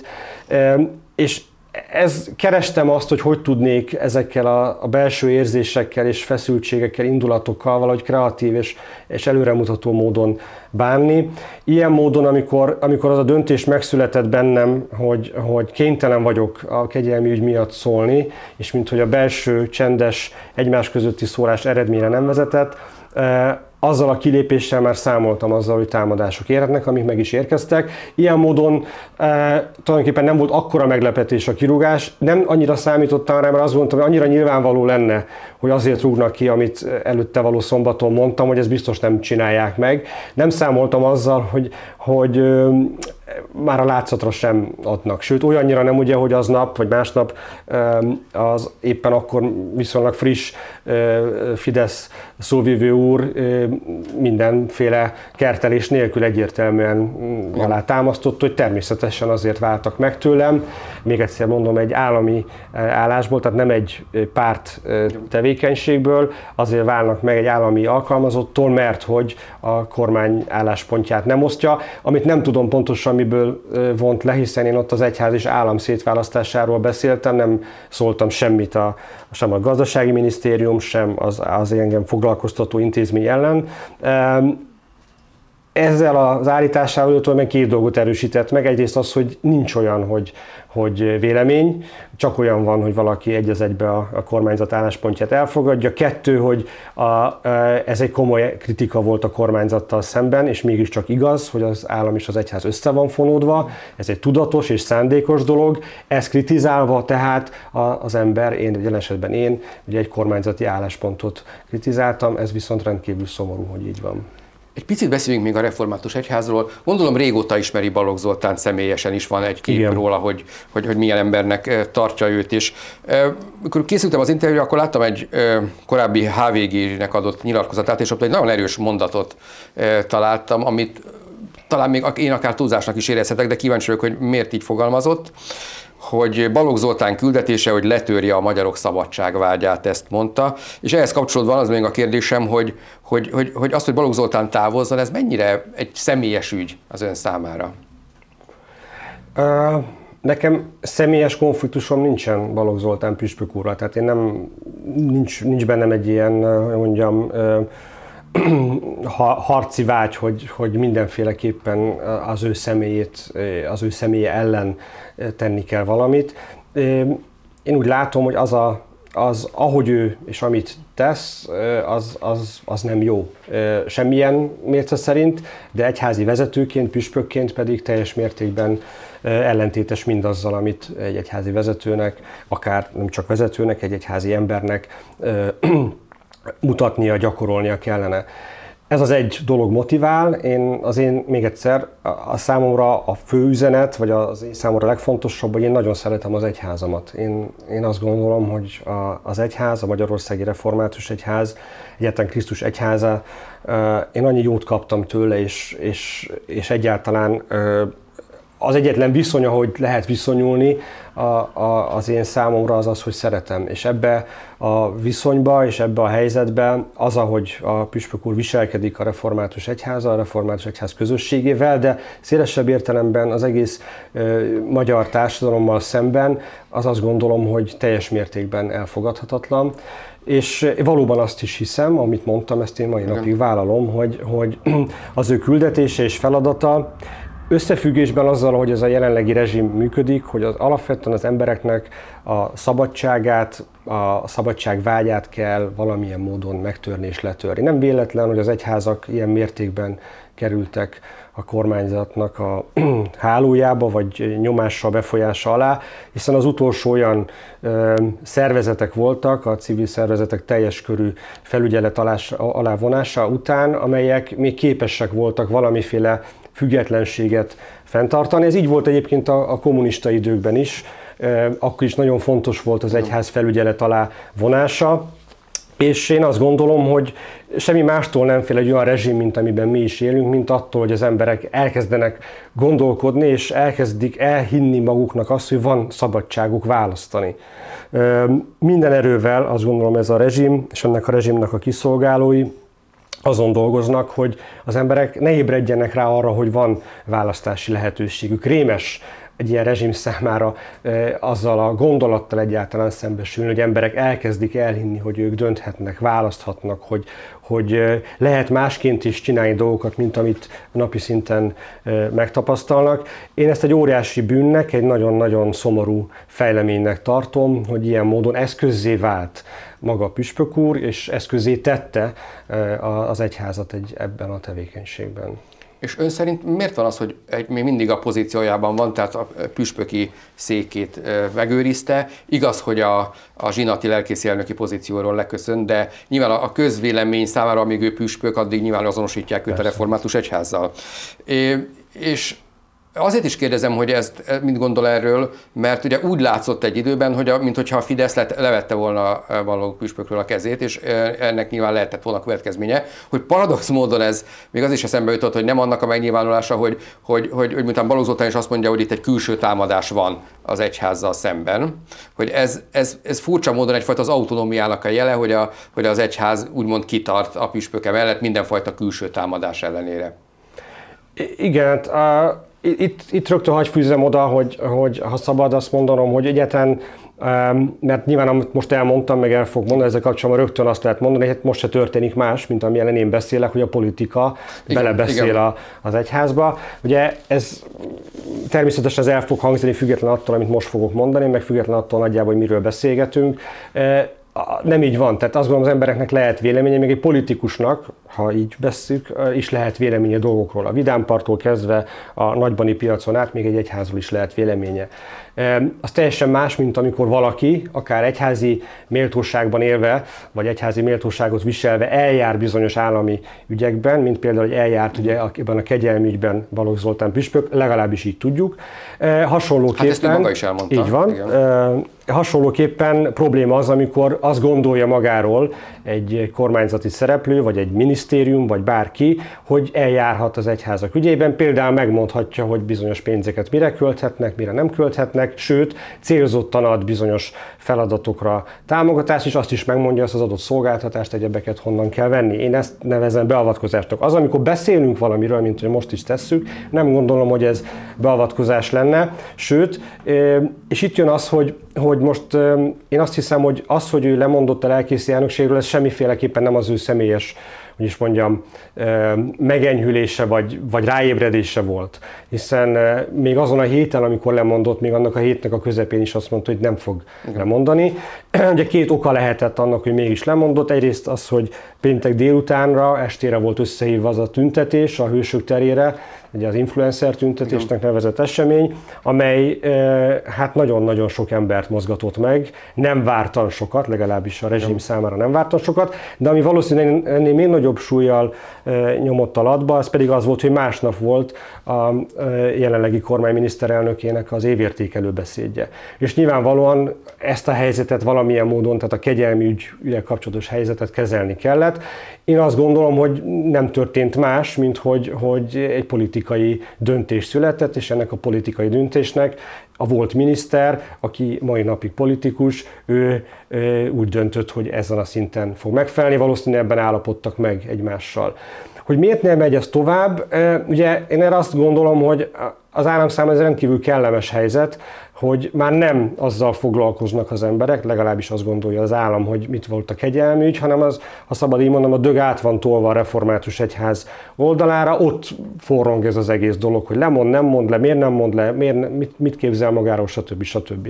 És kerestem azt, hogy tudnék ezekkel a belső érzésekkel és feszültségekkel, indulatokkal valahogy kreatív és előremutató módon bánni. Ilyen módon, amikor az a döntés megszületett bennem, hogy kénytelen vagyok a kegyelmi ügy miatt szólni, és mint hogy a belső, csendes, egymás közötti szólás eredményre nem vezetett, azzal a kilépéssel már számoltam azzal, hogy támadások érhetnek, amik meg is érkeztek. Ilyen módon tulajdonképpen nem volt akkora meglepetés a kirúgás, nem annyira számítottam rá, mert azt gondoltam, hogy annyira nyilvánvaló lenne, hogy azért rúgnak ki, amit előtte való szombaton mondtam, hogy ezt biztos nem csinálják meg. Nem számoltam azzal, hogy már a látszatra sem adnak. Sőt, olyannyira nem ugye, hogy aznap vagy másnap az éppen akkor viszonylag friss Fidesz szóvivő úr mindenféle kertelés nélkül egyértelműen alátámasztott, hogy természetesen azért váltak meg tőlem. Még egyszer mondom, egy állami állásból, tehát nem egy párt tevékenységből, azért válnak meg egy állami alkalmazottól, mert hogy a kormány álláspontját nem osztja, amit nem tudom pontosan miből vont le, hiszen én ott az egyház és állam szétválasztásáról beszéltem, nem szóltam semmit sem a gazdasági minisztérium, sem az engem foglalkoztató intézmény ellen. Ezzel az állításával meg 2 dolgot erősített meg. Egyrészt az, hogy nincs olyan, hogy vélemény, csak olyan van, hogy valaki egy az egybe a kormányzat álláspontját elfogadja. 2, hogy ez egy komoly kritika volt a kormányzattal szemben, és mégiscsak igaz, hogy az állam és az egyház össze van fonódva. Ez egy tudatos és szándékos dolog. Ezt kritizálva tehát az ember, jelen esetben én, ugye egy kormányzati álláspontot kritizáltam, ez viszont rendkívül szomorú, hogy így van. Egy picit beszéljünk még a református egyházról. Gondolom régóta ismeri Balogh Zoltán személyesen, is van egy kép róla, hogy milyen embernek tartja őt is. Amikor készültem az interjúra, akkor láttam egy korábbi HVG-nek adott nyilatkozatát, és ott egy nagyon erős mondatot találtam, amit talán még én akár túlzásnak is érezhetek, de kíváncsi vagyok, hogy miért így fogalmazott, hogy Balogh Zoltán küldetése, hogy letörje a magyarok szabadságvágyát, ezt mondta, és ehhez kapcsolódva az még a kérdésem, hogy azt, hogy Balogh Zoltán távozzon, ez mennyire egy személyes ügy az ön számára? Nekem személyes konfliktusom nincsen Balogh Zoltán püspök úrral, tehát én nincs bennem egy ilyen, mondjam, harci vágy, hogy mindenféleképpen az ő személye ellen tenni kell valamit. Én úgy látom, hogy ahogy ő és amit tesz, az nem jó. Semmilyen mérce szerint, de egyházi vezetőként, püspökként pedig teljes mértékben ellentétes mindazzal, amit egy egyházi vezetőnek, akár nem csak vezetőnek, egy egyházi embernek mutatnia, gyakorolnia kellene. Ez az egy dolog motivál, még egyszer, a számomra a fő üzenet, vagy az én számomra legfontosabb, hogy én nagyon szeretem az egyházamat. Én azt gondolom, hogy az egyház, a Magyarországi Református Egyház, egyáltalán Krisztus egyháza, én annyi jót kaptam tőle, és egyáltalán az egyetlen viszony, ahogy lehet viszonyulni az én számomra az, hogy szeretem. És ebbe a viszonyba és ebbe a helyzetbe az, ahogy a püspök úr viselkedik a Református Egyházzal, a Református Egyház közösségével, de szélesebb értelemben az egész magyar társadalommal szemben, az azt gondolom, hogy teljes mértékben elfogadhatatlan. És valóban azt is hiszem, amit mondtam, ezt én mai napig vállalom, hogy az ő küldetése és feladata összefüggésben azzal, hogy ez a jelenlegi rezsim működik, hogy alapvetően az embereknek a szabadságát, a szabadságvágyát kell valamilyen módon megtörni és letörni. Nem véletlen, hogy az egyházak ilyen mértékben kerültek a kormányzatnak a hálójába, vagy nyomással, befolyása alá, hiszen az utolsó olyan szervezetek voltak, a civil szervezetek teljes körű felügyelet alá vonása után, amelyek még képesek voltak valamiféle függetlenséget fenntartani. Ez így volt egyébként a kommunista időkben is, akkor is nagyon fontos volt az egyház felügyelet alá vonása, és én azt gondolom, hogy semmi mástól nem fél egy olyan rezsim, mint amiben mi is élünk, mint attól, hogy az emberek elkezdenek gondolkodni, és elkezdik elhinni maguknak azt, hogy van szabadságuk választani. Minden erővel azt gondolom ez a rezsim, és ennek a rezsimnek a kiszolgálói azon dolgoznak, hogy az emberek ne ébredjenek rá arra, hogy van választási lehetőségük. Rémes egy ilyen rezsim számára azzal a gondolattal egyáltalán szembesülni, hogy emberek elkezdik elhinni, hogy ők dönthetnek, választhatnak, hogy lehet másként is csinálni dolgokat, mint amit napi szinten megtapasztalnak. Én ezt egy óriási bűnnek, egy nagyon-nagyon szomorú fejleménynek tartom, hogy ilyen módon eszközzé vált maga a püspök úr, és eszközé tette az egyházat ebben a tevékenységben. És ön szerint miért van az, hogy még mindig a pozíciójában van, tehát a püspöki székét megőrizte? Igaz, hogy a zsinati lelkészi elnöki pozícióról leköszön, de nyilván a közvélemény számára, amíg ő püspök, addig nyilván azonosítják őt a Református Egyházzal. És azért is kérdezem, hogy ezt mit gondol erről, mert ugye úgy látszott egy időben, hogy mintha a Fidesz levette volna Balogh püspökről a kezét, és ennek nyilván lehetett volna következménye, hogy paradox módon ez még az is eszembe jutott, hogy nem annak a megnyilvánulása, hogy miután Balogh Zoltán is azt mondja, hogy itt egy külső támadás van az egyházzal szemben, hogy ez furcsa módon egyfajta az autonómiának a jele, hogy az egyház úgymond kitart a püspöke mellett mindenfajta külső támadás ellenére. Igen, itt rögtön hagy fűzzem oda, hogy ha szabad azt mondanom, hogy egyáltalán, mert nyilván amit most elmondtam, meg el fog mondani, ezzel kapcsolatban rögtön azt lehet mondani, hogy hát most se történik más, mint amilyen én beszélek, hogy a politika belebeszél az egyházba. Ugye ez természetesen ez el fog hangzani független attól, amit most fogok mondani, meg független attól nagyjából, hogy miről beszélgetünk. Nem így van, tehát azt gondolom, az embereknek lehet véleménye, még egy politikusnak, ha így beszéljük, is lehet véleménye dolgokról. A Vidámparttól kezdve a nagybani piacon át még egy egyházról is lehet véleménye. Az teljesen más, mint amikor valaki, akár egyházi méltóságban élve, vagy egyházi méltóságot viselve eljár bizonyos állami ügyekben, mint például, hogy eljárt ugye ebben a kegyelmi ügyben Balogh Zoltán püspök, legalábbis így tudjuk. Hasonlóképpen, hát ezt ő maga is elmondta. Így van. Hasonlóképpen probléma az, amikor azt gondolja magáról egy kormányzati szereplő, vagy egy minisztérium, vagy bárki, hogy eljárhat az egyházak ügyében. Például megmondhatja, hogy bizonyos pénzeket mire költhetnek, mire nem költhetnek, sőt, célzottan ad bizonyos feladatokra támogatást, és azt is megmondja, azt az adott szolgáltatást, egyebeket honnan kell venni. Én ezt nevezem beavatkozásnak. Az, amikor beszélünk valamiről, mint hogy most is tesszük, nem gondolom, hogy ez beavatkozás lenne, sőt, és itt jön az, hogy most én azt hiszem, hogy az, hogy ő lemondott a lelkészi elnökségről, ez semmiféleképpen nem az ő személyes, hogy is mondjam, megenyhülése vagy ráébredése volt. Hiszen még azon a héten, amikor lemondott, még annak a hétnek a közepén is azt mondta, hogy nem fog lemondani. Ugye két oka lehetett annak, hogy mégis lemondott. Egyrészt az, hogy péntek délutánra, estére volt összehívva az a tüntetés a Hősök terére, ugye az influencer tüntetésnek nevezett esemény, amely hát nagyon-nagyon sok embert mozgatott meg, nem vártan sokat, legalábbis a rezsim számára nem vártan sokat, de ami valószínűleg ennél még nagyobb súllyal nyomott alatba, az pedig az volt, hogy másnap volt a jelenlegi kormány miniszterelnökének az évértékelő beszédje. És nyilvánvalóan ezt a helyzetet valamilyen módon, tehát a kegyelmi ügyel kapcsolatos helyzetet kezelni kellett. Én azt gondolom, hogy nem történt más, mint hogy egy politikai döntés született, és ennek a politikai döntésnek a volt miniszter, aki mai napig politikus, ő úgy döntött, hogy ezen a szinten fog megfelelni, valószínűleg ebben állapodtak meg egymással. Hogy miért nem megy ez tovább? Ugye én erre azt gondolom, hogy az állam számára ez rendkívül kellemes helyzet, hogy már nem azzal foglalkoznak az emberek, legalábbis azt gondolja az állam, hogy mit volt a kegyelmi ügy, hanem az, ha szabad így mondom, a dög át van tolva a református egyház oldalára, ott forrong ez az egész dolog, hogy lemond, nem mond le, miért nem mond le, mit képzel magáról, stb.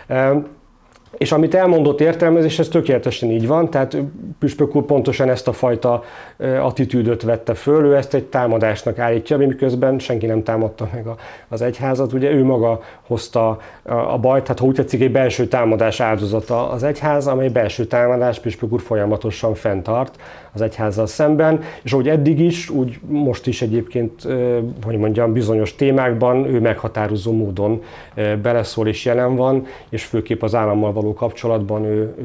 És amit elmondott értelmezés, ez tökéletesen így van, tehát Püspök úr pontosan ezt a fajta attitűdöt vette föl, ő ezt egy támadásnak állítja, miközben senki nem támadta meg az egyházat, ugye ő maga hozta a bajt, tehát ha úgy tetszik, egy belső támadás áldozata az egyház, amely belső támadás Püspök úr folyamatosan fenntart az egyházzal szemben, és ahogy eddig is, úgy most is egyébként, hogy mondjam, bizonyos témákban ő meghatározó módon beleszól és jelen van, és főképp az állammal való kapcsolatban ő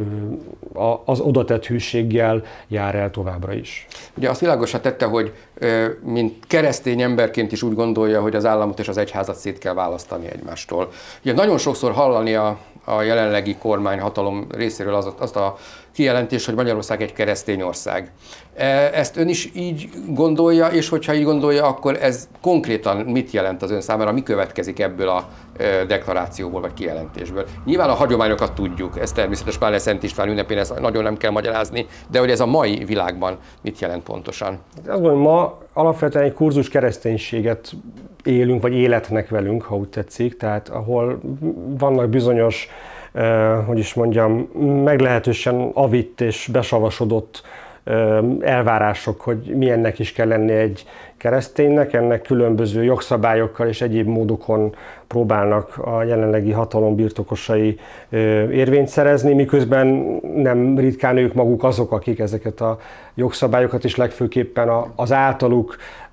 az odatett hűséggel jár el továbbra is. Ugye azt világosra tette, hogy mint keresztény emberként is úgy gondolja, hogy az államot és az egyházat szét kell választani egymástól. Ugye nagyon sokszor hallani a jelenlegi kormányhatalom részéről azt a kijelentést, hogy Magyarország egy keresztény ország. Ezt ön is így gondolja, és hogyha így gondolja, akkor ez konkrétan mit jelent az ön számára, mi következik ebből a deklarációból vagy kijelentésből? Nyilván a hagyományokat tudjuk, ez természetes, pláne Szent István ünnepén ezt nagyon nem kell magyarázni, de hogy ez a mai világban mit jelent pontosan? Azt gondolom, ma alapvetően egy kurzus kereszténységet élünk, vagy életnek velünk, ha úgy tetszik, tehát ahol vannak bizonyos, hogy is mondjam, meglehetősen avitt és besavasodott elvárások, hogy milyennek is kell lenni egy kereszténynek, ennek különböző jogszabályokkal és egyéb módokon próbálnak a jelenlegi hatalom birtokosai érvényt szerezni, miközben nem ritkán ők maguk azok, akik ezeket a jogszabályokat is legfőképpen az általuk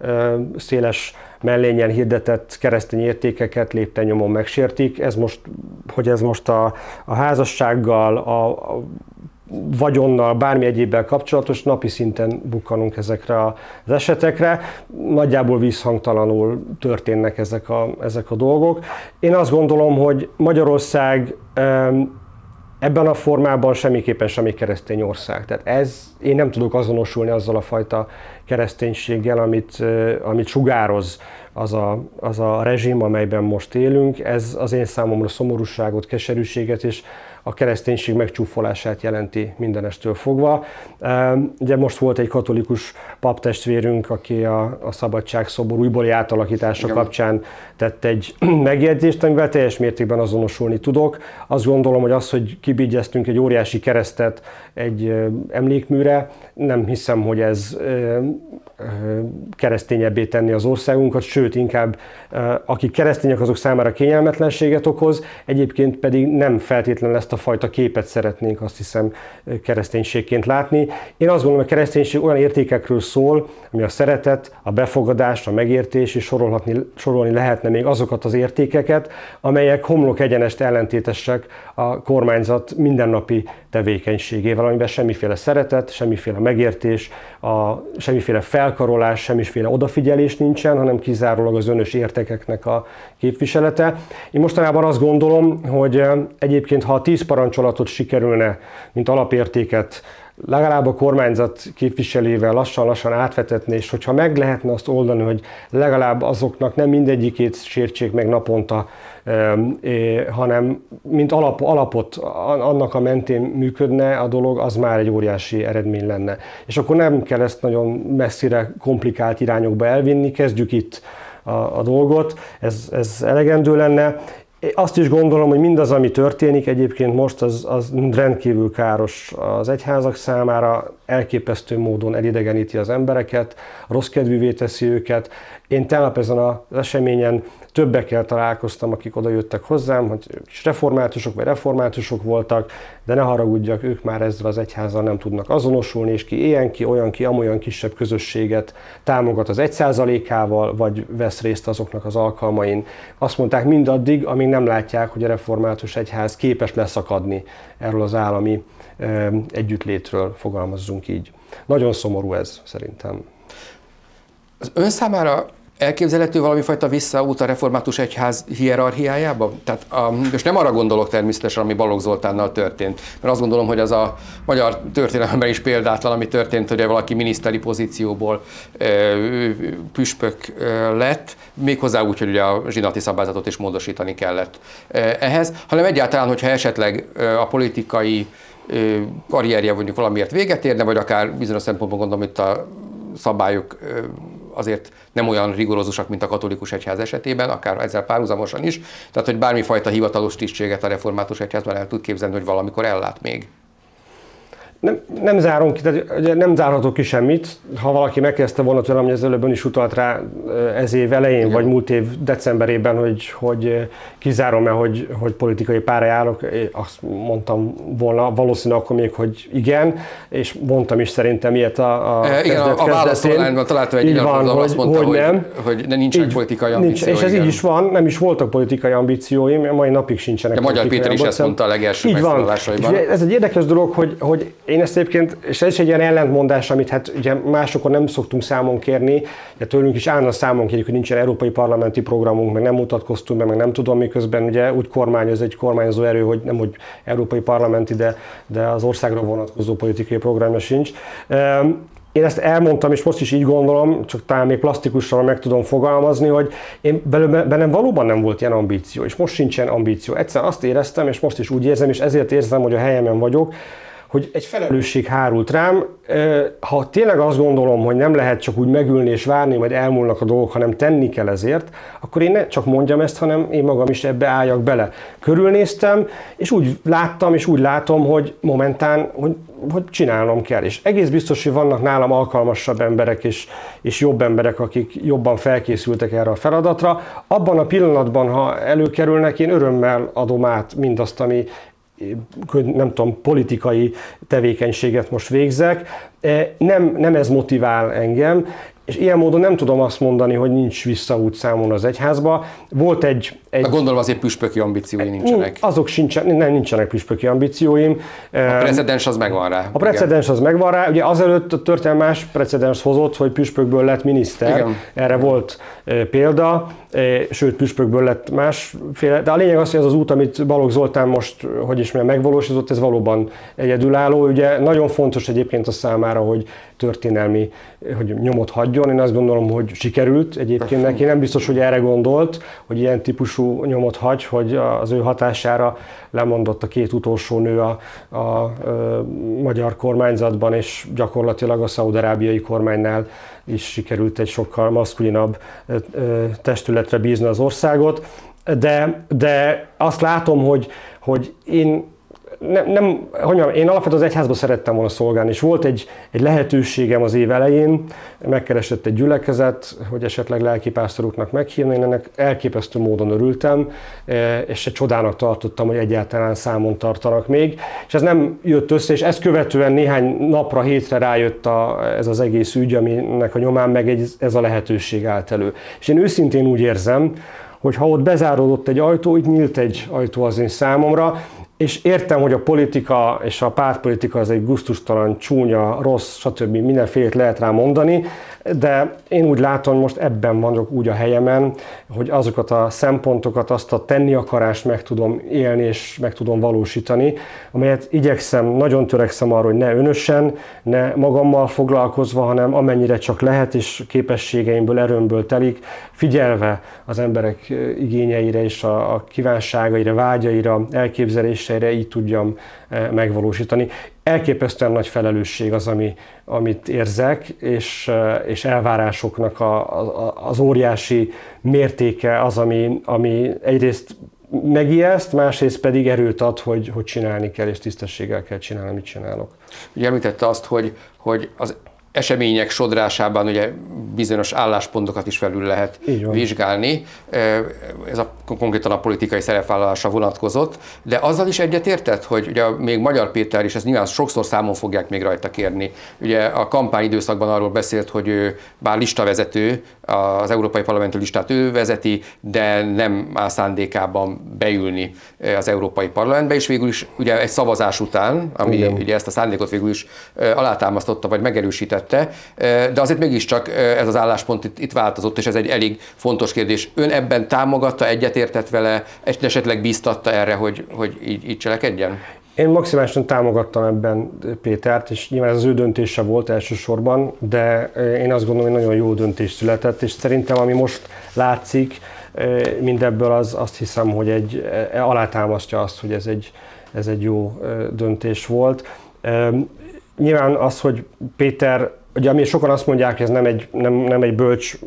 széles mellényen hirdetett keresztény értékeket lépten nyomon megsértik. Ez most a házassággal, a vagyonnal, bármi egyébbel kapcsolatos, napi szinten bukkanunk ezekre az esetekre. Nagyjából visszhangtalanul történnek ezek a dolgok. Én azt gondolom, hogy Magyarország ebben a formában semmiképpen semmi keresztény ország. Tehát én nem tudok azonosulni azzal a fajta kereszténységgel, amit sugároz az a rezsim, amelyben most élünk. Ez az én számomra szomorúságot, keserűséget és a kereszténység megcsúfolását jelenti mindenestől fogva. Ugye most volt egy katolikus paptestvérünk, aki a szabadságszobor újbóli átalakítása kapcsán tett egy megjegyzést, amivel teljes mértékben azonosulni tudok. Azt gondolom, hogy az, hogy kibigyeztünk egy óriási keresztet egy emlékműre, nem hiszem, hogy ez keresztényebbé tenni az országunkat, sőt, inkább akik keresztények, azok számára kényelmetlenséget okoz, egyébként pedig nem feltétlenül ezt a a fajta képet szeretnénk, azt hiszem, kereszténységként látni. Én azt gondolom, hogy a kereszténység olyan értékekről szól, ami a szeretet, a befogadás, a megértés, és sorolni lehetne még azokat az értékeket, amelyek homlok egyenest ellentétesek a kormányzat mindennapi tevékenységével, amiben semmiféle szeretet, semmiféle megértés, semmiféle felkarolás, semmiféle odafigyelés nincsen, hanem kizárólag az önös értékeknek a képviselete. Én mostanában azt gondolom, hogy egyébként, ha a 10 parancsolatot sikerülne, mint alapértéket, legalább a kormányzat képviselével lassan-lassan átvetetni, és hogyha meg lehetne azt oldani, hogy legalább azoknak nem mindegyikét sértsék meg naponta, hanem mint alapot annak a mentén működne a dolog, az már egy óriási eredmény lenne. És akkor nem kell ezt nagyon messzire komplikált irányokba elvinni, kezdjük itt a dolgot, ez elegendő lenne. Azt is gondolom, hogy mindaz, ami történik egyébként most, az rendkívül káros az egyházak számára, elképesztő módon elidegeníti az embereket, rossz kedvűvé teszi őket. Én tegnap ezen az eseményen többekkel találkoztam, akik oda jöttek hozzám, hogy ők is reformátusok vagy reformátusok voltak, de ne haragudjak, ők már ezzel az egyházzal nem tudnak azonosulni, és ki ilyen ki, olyan ki, amolyan kisebb közösséget támogat az 1%-ával, vagy vesz részt azoknak az alkalmain. Azt mondták mindaddig, amíg nem látják, hogy a református egyház képes leszakadni erről az állami együttlétről, fogalmazzunk így. Nagyon szomorú ez szerintem. Az ön számára elképzelhető valami fajta visszaút a református egyház hierarchiájába? Tehát most nem arra gondolok természetesen, ami Balogh Zoltánnal történt, mert azt gondolom, hogy az a magyar történelemben is példátlan, ami történt, hogy valaki miniszteri pozícióból püspök lett, méghozzá úgy, hogy ugye a zsinati szabályzatot is módosítani kellett ehhez, hanem egyáltalán, hogyha esetleg a politikai karrierje mondjuk valamiért véget érne, vagy akár bizonyos szempontból gondolom, itt a szabályok azért nem olyan rigorózusak, mint a katolikus egyház esetében, akár ezzel párhuzamosan is. Tehát, hogy bármifajta hivatalos tisztséget a református egyházban el tud képzelni, hogy valamikor ellát még. Nem zárom ki, tehát nem zárhatok ki semmit. Ha valaki megkezdte volna tőlem, hogy az előbb ön is utalt rá ez év elején, igen, vagy múlt év decemberében, hogy kizárom-e, hogy politikai pályára állok, azt mondtam volna valószínűleg akkor még, hogy igen, és mondtam is szerintem ilyet igen, a válaszolányban találtam egy nyilatkozatot, azt mondta, hogy nincsenek politikai ambíciói. És ez így is van, nem is voltak politikai ambícióim, mai napig sincsenek. De Magyar Péter is ezt mondta a legelső megszólalásaiban. Ez egy érdekes dolog, hogy én ezt egyébként, és ez is egy ilyen ellentmondás, amit hát ugye másokon nem szoktunk számon kérni, de tőlünk is állandóan számon kérjük, hogy nincsen európai parlamenti programunk, meg nem mutatkoztunk be, meg nem tudom, miközben ugye úgy kormányoz egy kormányozó erő, hogy nem hogy európai parlamenti, de az országra vonatkozó politikai programja sincs. Én ezt elmondtam, és most is így gondolom, csak talán még plastikusan meg tudom fogalmazni, hogy én bennem valóban nem volt ilyen ambíció, és most sincsen ambíció. Egyszerűen azt éreztem, és most is úgy érzem, és ezért érzem, hogy a helyemen vagyok, hogy egy felelősség hárult rám. Ha tényleg azt gondolom, hogy nem lehet csak úgy megülni és várni, majd elmúlnak a dolgok, hanem tenni kell ezért, akkor én ne csak mondjam ezt, hanem én magam is ebbe álljak bele. Körülnéztem, és úgy láttam, és úgy látom, hogy momentán, hogy csinálnom kell. És egész biztos, hogy vannak nálam alkalmasabb emberek és jobb emberek, akik jobban felkészültek erre a feladatra. Abban a pillanatban, ha előkerülnek, én örömmel adom át mindazt, ami nem tudom, politikai tevékenységet most végzek. Nem ez motivál engem, és ilyen módon nem tudom azt mondani, hogy nincs visszaút számon az egyházba. Volt egy gondolom azért püspöki ambíciói nincsenek. Azok nincsenek püspöki ambícióim. A precedens az megvan rá. A precedens az megvan rá. Ugye azelőtt a történelem más precedens hozott, hogy püspökből lett miniszter. Igen. Erre volt példa, sőt püspökből lett másféle. De a lényeg az, hogy ez az út, amit Balogh Zoltán most, megvalósított, ez valóban egyedülálló. Ugye nagyon fontos egyébként a számára, hogy történelmi, hogy nyomot hagyjon. Én azt gondolom, hogy sikerült egyébként neki. Nem biztos, hogy erre gondolt, hogy ilyen típusú nyomot hagy, hogy az ő hatására lemondott a két utolsó nő a magyar kormányzatban, és gyakorlatilag a szaúd-arábiai kormánynál is sikerült egy sokkal maszkulinabb testületre bízni az országot. De azt látom, hogy én én alapvetően az egyházba szerettem volna szolgálni, és volt egy lehetőségem az év elején, megkeresett egy gyülekezet, hogy esetleg lelkipásztoruknak meghívni, én ennek elképesztő módon örültem, és egy csodának tartottam, hogy egyáltalán számon tartanak még, és ez nem jött össze, és ezt követően néhány napra, hétre rájött ez az egész ügy, aminek a nyomán meg ez a lehetőség állt elő. És én őszintén úgy érzem, hogy ha ott bezáródott egy ajtó, itt nyílt egy ajtó az én számomra, és értem, hogy a politika és a pártpolitika az egy gusztustalan, csúnya, rossz, stb. Mindenfélét lehet rá mondani, de én úgy látom, hogy most ebben vagyok úgy a helyemen, hogy azokat a szempontokat, azt a tenni akarást meg tudom élni és meg tudom valósítani, amelyet igyekszem, nagyon törekszem arra, hogy ne önösen, ne magammal foglalkozva, hanem amennyire csak lehet, és képességeimből, erőmből telik, figyelve az emberek igényeire és a kívánságaira, vágyaira, elképzeléseire így tudjam megvalósítani. Elképesztően nagy felelősség az, amit érzek, és elvárásoknak az óriási mértéke az, ami egyrészt megijeszt, másrészt pedig erőt ad, hogy csinálni kell, és tisztességgel kell csinálni, amit csinálok. Ugye említette azt, hogy az események sodrásában ugye bizonyos álláspontokat is felül lehet vizsgálni. Ez konkrétan a politikai szerepvállalásra vonatkozott, de azzal is egyetértett, hogy ugye még Magyar Péter, és ezt nyilván sokszor számon fogják még rajta kérni. Ugye a kampányidőszakban arról beszélt, hogy ő bár listavezető, az Európai Parlamenti listát ő vezeti, de nem áll szándékában beülni az Európai Parlamentbe, és végül is ugye egy szavazás után, ami ugye ezt a szándékot végül is alátámasztotta, vagy megerősítette, de azért mégiscsak ez az álláspont itt változott, és ez egy elég fontos kérdés. Ön ebben támogatta, egyetértett vele, esetleg bíztatta erre, hogy így cselekedjen? Én maximálisan támogattam ebben Pétert, és nyilván ez az ő döntése volt elsősorban, de én azt gondolom, hogy nagyon jó döntés született, és szerintem ami most látszik, mindebből azt hiszem, hogy alátámasztja azt, hogy ez egy jó döntés volt. Nyilván az, hogy Péter, ugye ami sokan azt mondják, hogy ez nem egy bölcs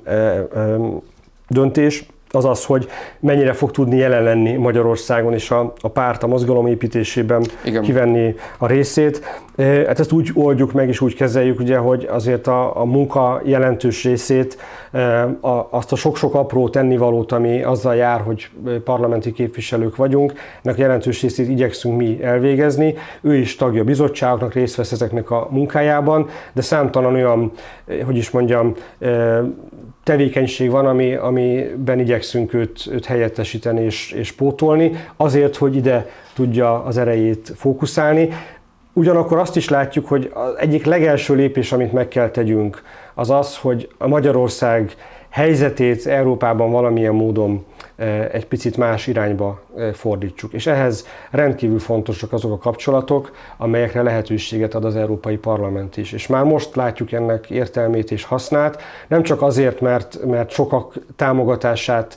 döntés, az az, hogy mennyire fog tudni jelen lenni Magyarországon és a párt a mozgalom építésében kivenni a részét. Hát ezt úgy oldjuk meg és úgy kezeljük, ugye, hogy azért a munka jelentős részét, azt a sok-sok apró tennivalót, ami azzal jár, hogy parlamenti képviselők vagyunk, ennek a jelentős részét igyekszünk mi elvégezni. Ő is tagja a bizottságoknak, részt vesz ezeknek a munkájában, de számtalan olyan, hogy is mondjam, tevékenység van, amiben igyekszünk őt helyettesíteni és pótolni, azért, hogy ide tudja az erejét fókuszálni. Ugyanakkor azt is látjuk, hogy az egyik legelső lépés, amit meg kell tegyünk, az az, hogy a Magyarország helyzetét Európában valamilyen módon egy picit más irányba fordítsuk. És ehhez rendkívül fontosak azok a kapcsolatok, amelyekre lehetőséget ad az Európai Parlament is. És már most látjuk ennek értelmét és hasznát, nem csak azért, mert sokak támogatását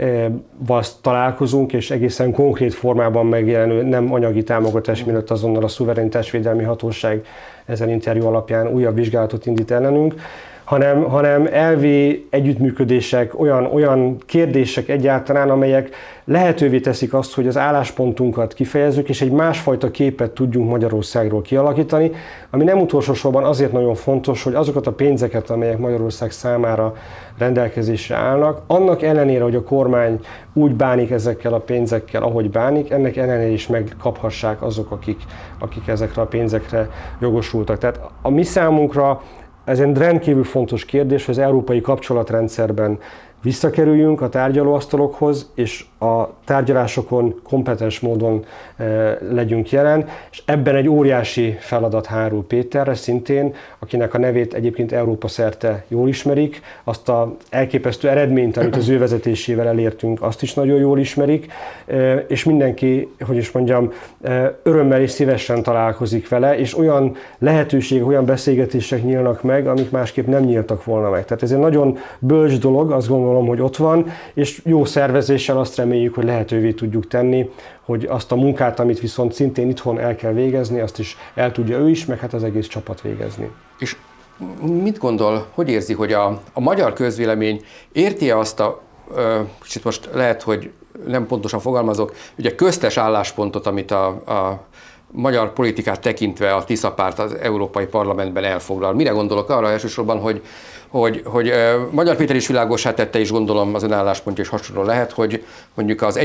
találkozunk, és egészen konkrét formában megjelenő nem anyagi támogatás miatt azonnal a Szuverenitásvédelmi Hatóság ezen interjú alapján újabb vizsgálatot indít ellenünk, hanem elvi együttműködések, olyan kérdések egyáltalán, amelyek lehetővé teszik azt, hogy az álláspontunkat kifejezzük, és egy másfajta képet tudjunk Magyarországról kialakítani, ami nem utolsó sorban azért nagyon fontos, hogy azokat a pénzeket, amelyek Magyarország számára rendelkezésre állnak, annak ellenére, hogy a kormány úgy bánik ezekkel a pénzekkel, ahogy bánik, ennek ellenére is megkaphassák azok, akik ezekre a pénzekre jogosultak. Tehát a mi számunkra ez egy rendkívül fontos kérdés, hogy az európai kapcsolatrendszerben visszakerüljünk a tárgyalóasztalokhoz, és a tárgyalásokon kompetens módon legyünk jelen, és ebben egy óriási feladat hárul Péterre szintén, akinek a nevét egyébként Európa szerte jól ismerik, azt az elképesztő eredményt, amit az ő vezetésével elértünk, azt is nagyon jól ismerik, és mindenki, hogy is mondjam, örömmel és szívesen találkozik vele, és olyan lehetőségek, olyan beszélgetések nyílnak meg, amik másképp nem nyíltak volna meg. Tehát ez egy nagyon bölcs dolog, azt gondolom, hogy ott van, és jó szervezéssel azt reméljük, hogy lehetővé tudjuk tenni, hogy azt a munkát, amit viszont szintén itthon el kell végezni, azt is el tudja ő is, meg hát az egész csapat végezni. És mit gondol, hogy érzi, hogy a magyar közvélemény érti-e azt kicsit most lehet, hogy nem pontosan fogalmazok, ugye köztes álláspontot, amit a magyar politikát tekintve a Tisza párt az Európai Parlamentben elfoglal. Mire gondolok? Arra elsősorban, hogy Magyar Péter is világossá tette, és gondolom az ön álláspontja is hasonló lehet, hogy mondjuk az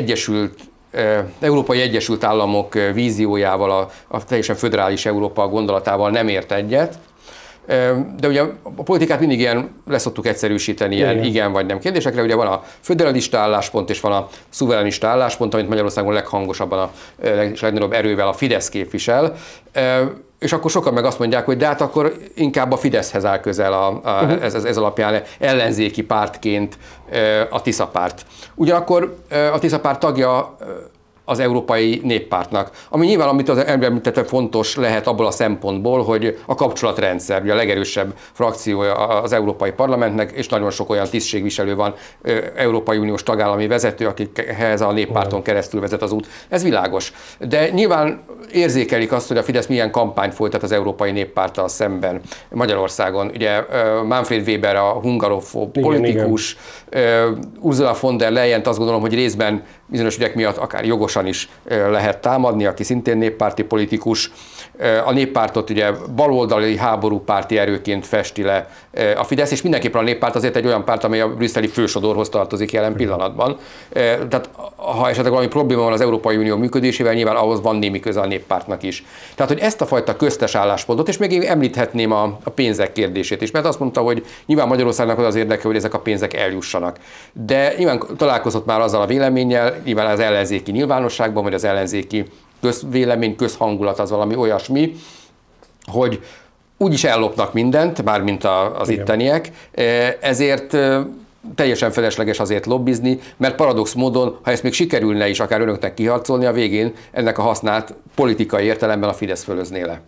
Európai Egyesült Államok víziójával, a teljesen föderális Európa gondolatával nem ért egyet, de ugye a politikát mindig ilyen leszoktuk egyszerűsíteni, ilyen igen vagy nem kérdésekre. Ugye van a föderalista álláspont és van a szuverenista álláspont, amit Magyarországon leghangosabban a legnagyobb erővel a Fidesz képvisel. És akkor sokan meg azt mondják, hogy de hát akkor inkább a Fideszhez áll közel ez alapján ellenzéki pártként a Tisza párt. Ugyanakkor a Tisza párt tagja az Európai Néppártnak, ami nyilván, amit az említette, fontos lehet abból a szempontból, hogy a kapcsolatrendszer, ugye a legerősebb frakciója az Európai Parlamentnek, és nagyon sok olyan tisztségviselő van, Európai Uniós tagállami vezető, akikhez a Néppárton keresztül vezet az út. Ez világos. De nyilván érzékelik azt, hogy a Fidesz milyen kampányt folytat az Európai Néppárttal szemben Magyarországon. Ugye Manfred Weber, a hungarofób politikus, Ursula von der Leyen-t azt gondolom, hogy részben bizonyos ügyek miatt akár jogosan is lehet támadni, aki szintén néppárti politikus. A Néppártot ugye baloldali háborúpárti erőként festi le a Fidesz, és mindenképpen a Néppárt azért egy olyan párt, amely a brüsszeli fősodorhoz tartozik jelen pillanatban. Tehát ha esetleg valami probléma van az Európai Unió működésével, nyilván ahhoz van némi köze a Néppártnak is. Tehát, hogy ezt a fajta köztes álláspontot, és még említhetném a pénzek kérdését is, mert azt mondta, hogy nyilván Magyarországnak az érdeke, hogy ezek a pénzek eljussanak. De nyilván találkozott már azzal a véleménnyel, nyilván az ellenzéki nyilvánosságban, vagy az ellenzéki közvélemény, közhangulat az valami olyasmi, hogy úgyis ellopnak mindent, mármint az itteniek, ezért teljesen felesleges azért lobbizni, mert paradox módon, ha ezt még sikerülne is akár önöknek kiharcolni, a végén ennek a hasznát politikai értelemben a Fidesz fölözné le.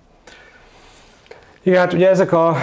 Igen, hát ugye ez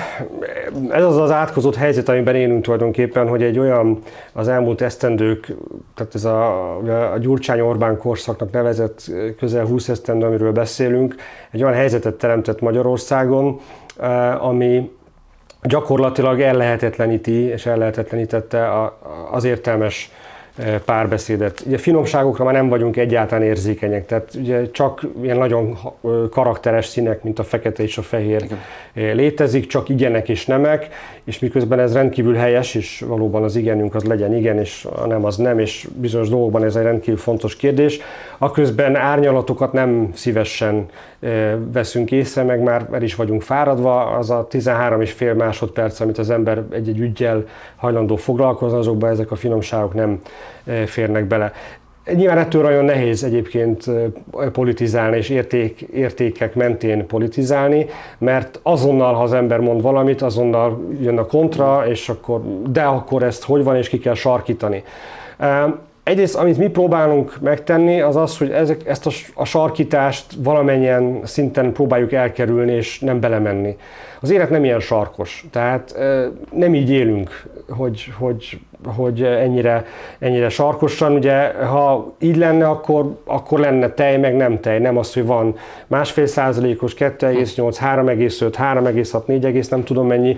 az átkozott helyzet, amiben élünk tulajdonképpen, hogy egy olyan az elmúlt esztendők, tehát ez a Gyurcsány-Orbán korszaknak nevezett közel 20 esztendő, amiről beszélünk, egy olyan helyzetet teremtett Magyarországon, ami gyakorlatilag ellehetetleníti és ellehetetlenítette az értelmes párbeszédet. Ugye finomságokra már nem vagyunk egyáltalán érzékenyek, tehát ugye csak ilyen nagyon karakteres színek, mint a fekete és a fehér létezik, csak igenek és nemek, és miközben ez rendkívül helyes, és valóban az igenünk az legyen igen, és a nem az nem, és bizonyos dolgokban ez egy rendkívül fontos kérdés. Aközben árnyalatokat nem szívesen veszünk észre, meg már el is vagyunk fáradva, az a 13,5 másodperc, amit az ember egy-egy üggyel hajlandó foglalkozni, azokban ezek a finomságok nem férnek bele. Nyilván ettől nagyon nehéz egyébként politizálni és értékek mentén politizálni, mert azonnal, ha az ember mond valamit, azonnal jön a kontra, és akkor ezt hogy van, és ki kell sarkítani. Egyrészt, amit mi próbálunk megtenni, az az, hogy ezt a sarkítást valamennyien szinten próbáljuk elkerülni, és nem belemenni. Az élet nem ilyen sarkos, tehát nem így élünk, hogy ennyire sarkosan. Ugye, ha így lenne, akkor lenne tej, meg nem tej. Nem az, hogy van 1,5%-os, 2,8, 3,5, 3,6, 4, nem tudom mennyi.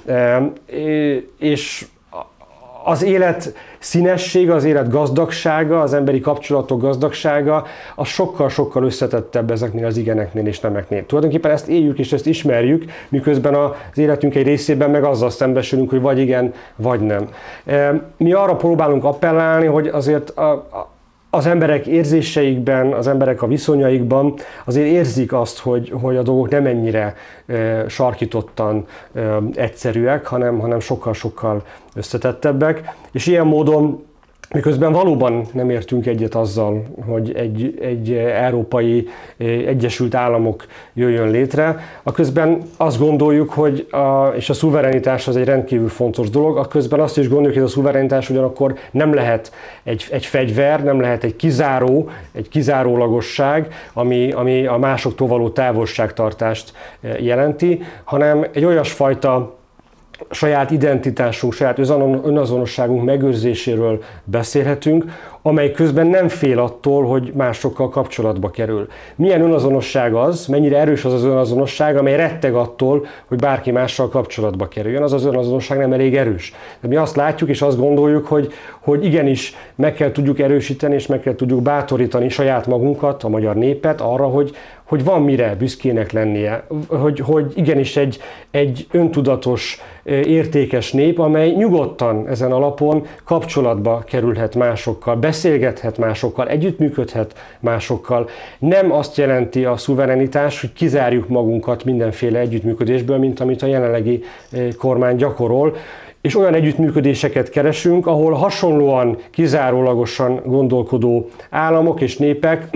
És az élet színessége, az élet gazdagsága, az emberi kapcsolatok gazdagsága, az sokkal-sokkal összetettebb ezeknél az igeneknél és nemeknél. Tulajdonképpen ezt éljük és ezt ismerjük, miközben az életünk egy részében meg azzal szembesülünk, hogy vagy igen, vagy nem. Mi arra próbálunk appellálni, hogy azért az emberek érzéseikben, az emberek a viszonyaikban azért érzik azt, hogy a dolgok nem ennyire sarkítottan egyszerűek, hanem sokkal-sokkal összetettebbek. És ilyen módon, miközben valóban nem értünk egyet azzal, hogy egy Európai Egyesült Államok jöjjön létre, aközben azt gondoljuk, hogy és a szuverenitás az egy rendkívül fontos dolog, aközben azt is gondoljuk, hogy a szuverenitás ugyanakkor nem lehet egy fegyver, nem lehet egy kizárólagosság, ami a másoktól való távolságtartást jelenti, hanem egy olyasfajta saját identitásunk, saját önazonosságunk megőrzéséről beszélhetünk, amely közben nem fél attól, hogy másokkal kapcsolatba kerül. Milyen önazonosság az, mennyire erős az az önazonosság, amely retteg attól, hogy bárki mással kapcsolatba kerüljön. Az az önazonosság nem elég erős. De mi azt látjuk és azt gondoljuk, hogy igenis meg kell tudjuk erősíteni és meg kell tudjuk bátorítani saját magunkat, a magyar népet arra, hogy van mire büszkének lennie, hogy igenis egy öntudatos, értékes nép, amely nyugodtan ezen alapon kapcsolatba kerülhet másokkal, beszélgethet másokkal, együttműködhet másokkal. Nem azt jelenti a szuverenitás, hogy kizárjuk magunkat mindenféle együttműködésből, mint amit a jelenlegi kormány gyakorol, és olyan együttműködéseket keresünk, ahol hasonlóan kizárólagosan gondolkodó államok és népek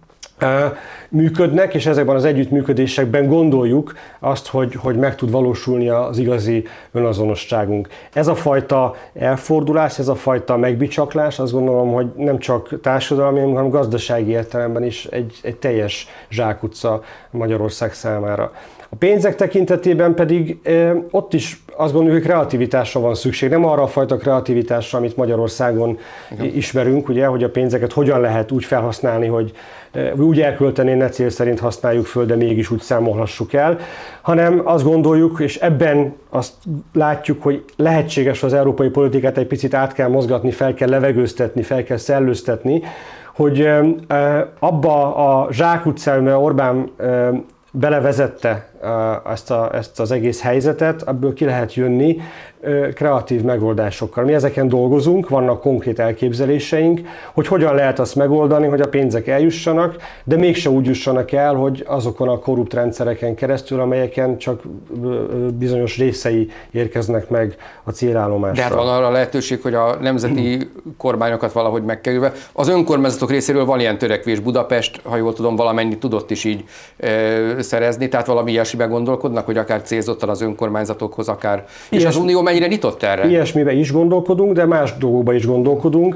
működnek, és ezekben az együttműködésekben gondoljuk azt, hogy meg tud valósulni az igazi önazonosságunk. Ez a fajta elfordulás, ez a fajta megbicsaklás, azt gondolom, hogy nem csak társadalmi, hanem gazdasági értelemben is egy teljes zsákutca Magyarország számára. A pénzek tekintetében pedig ott is azt gondoljuk, hogy kreativitásra van szükség. Nem arra a fajta kreativitásra, amit Magyarországon ismerünk, ugye, hogy a pénzeket hogyan lehet úgy felhasználni, hogy úgy elkölteni, ne cél szerint használjuk föl, de mégis úgy számolhassuk el, hanem azt gondoljuk, és ebben azt látjuk, hogy lehetséges az európai politikát egy picit át kell mozgatni, fel kell levegőztetni, fel kell szellőztetni, hogy abba a zsákutcába Orbán belevezette ezt az egész helyzetet, ebből ki lehet jönni kreatív megoldásokkal. Mi ezeken dolgozunk, vannak konkrét elképzeléseink, hogy hogyan lehet azt megoldani, hogy a pénzek eljussanak, de mégse úgy jussanak el, hogy azokon a korrupt rendszereken keresztül, amelyeken csak bizonyos részei érkeznek meg a célállomásra. De hát van arra lehetőség, hogy a nemzeti kormányokat valahogy megkerülve. Az önkormányzatok részéről van ilyen törekvés. Budapest, ha jól tudom, valamennyit tudott is így szerezni, tehát valami ilyesmiben gondolkodnak, hogy akár célzottan az önkormányzatokhoz, akár... És az Unió mennyire nyitott erre? Ilyesmiben is gondolkodunk, de más dolgokban is gondolkodunk.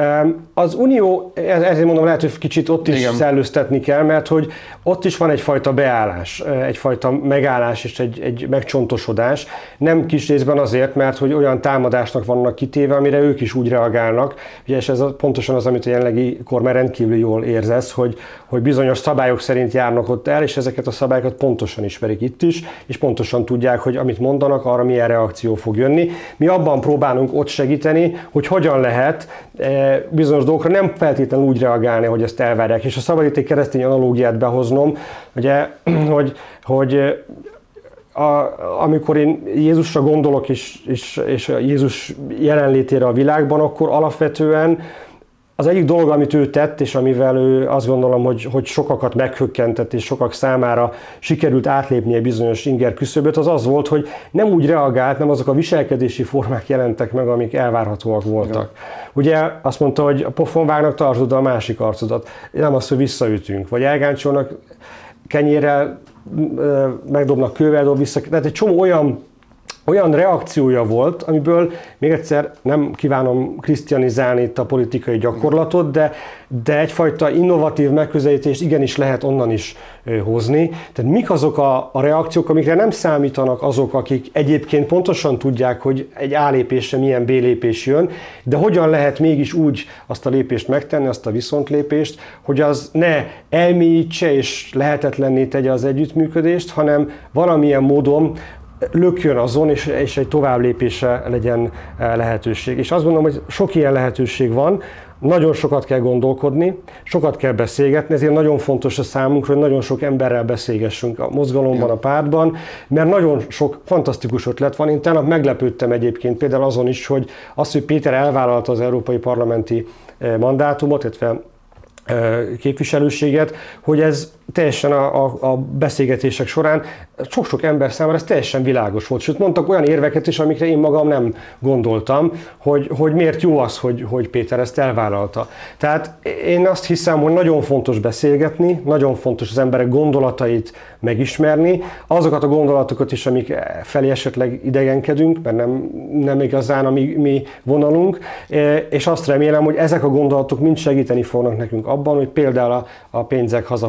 Az Unió, ezért mondom, lehet, hogy kicsit ott is szellőztetni kell, mert hogy ott is van egyfajta beállás, egyfajta megállás és egy megcsontosodás. Nem kis részben azért, mert hogy olyan támadásnak vannak kitéve, amire ők is úgy reagálnak, és ez pontosan az, amit a jelenlegi kormány rendkívül jól érzesz, hogy bizonyos szabályok szerint járnak ott el, és ezeket a szabályokat pontosan ismerik itt is, és pontosan tudják, hogy amit mondanak, arra milyen reakció fog jönni. Mi abban próbálunk ott segíteni, hogy hogyan lehet bizonyos dolgokra nem feltétlenül úgy reagálni, hogy ezt elvárják. És a szabad itt egy keresztény analógiát behoznom, ugye, hogy amikor én Jézusra gondolok és Jézus jelenlétére a világban, akkor alapvetően az egyik dolog, amit ő tett, és amivel ő azt gondolom, hogy sokakat meghökkentett, és sokak számára sikerült átlépnie bizonyos inger küszöböt, az volt, hogy nem úgy reagált, nem azok a viselkedési formák jelentek meg, amik elvárhatóak voltak. Ja. Ugye azt mondta, hogy a pofon vágnak, tartsd a másik arcodat. Nem az, hogy visszaütünk, vagy elgáncsolnak kenyérrel, megdobnak kővel, dob vissza. Tehát egy csomó olyan reakciója volt, amiből még egyszer nem kívánom krisztianizálni itt a politikai gyakorlatot, de egyfajta innovatív megközelítést igenis lehet onnan is hozni. Tehát mik azok a reakciók, amikre nem számítanak azok, akik egyébként pontosan tudják, hogy egy A lépésre milyen B lépés jön, de hogyan lehet mégis úgy azt a lépést megtenni, azt a viszontlépést, hogy az ne elmélyítse és lehetetlenné tegye az együttműködést, hanem valamilyen módon lökjön azon, és egy továbblépésre legyen lehetőség. És azt gondolom, hogy sok ilyen lehetőség van, nagyon sokat kell gondolkodni, sokat kell beszélgetni, ezért nagyon fontos a számunkra, hogy nagyon sok emberrel beszélgessünk a mozgalomban, a pártban, mert nagyon sok fantasztikus ötlet van. Én tegnap meglepődtem egyébként például azon is, hogy Péter elvállalta az európai parlamenti mandátumot, illetve képviselőséget, hogy ez teljesen a beszélgetések során sok-sok ember számára ez teljesen világos volt. Sőt, mondtak olyan érveket is, amikre én magam nem gondoltam, hogy miért jó az, hogy Péter ezt elvállalta. Tehát én azt hiszem, hogy nagyon fontos beszélgetni, nagyon fontos az emberek gondolatait megismerni, azokat a gondolatokat is, amik felé esetleg idegenkedünk, mert nem igazán a mi vonalunk, és azt remélem, hogy ezek a gondolatok mind segíteni fognak nekünk abban, hogy például a pénzek hazahozatalában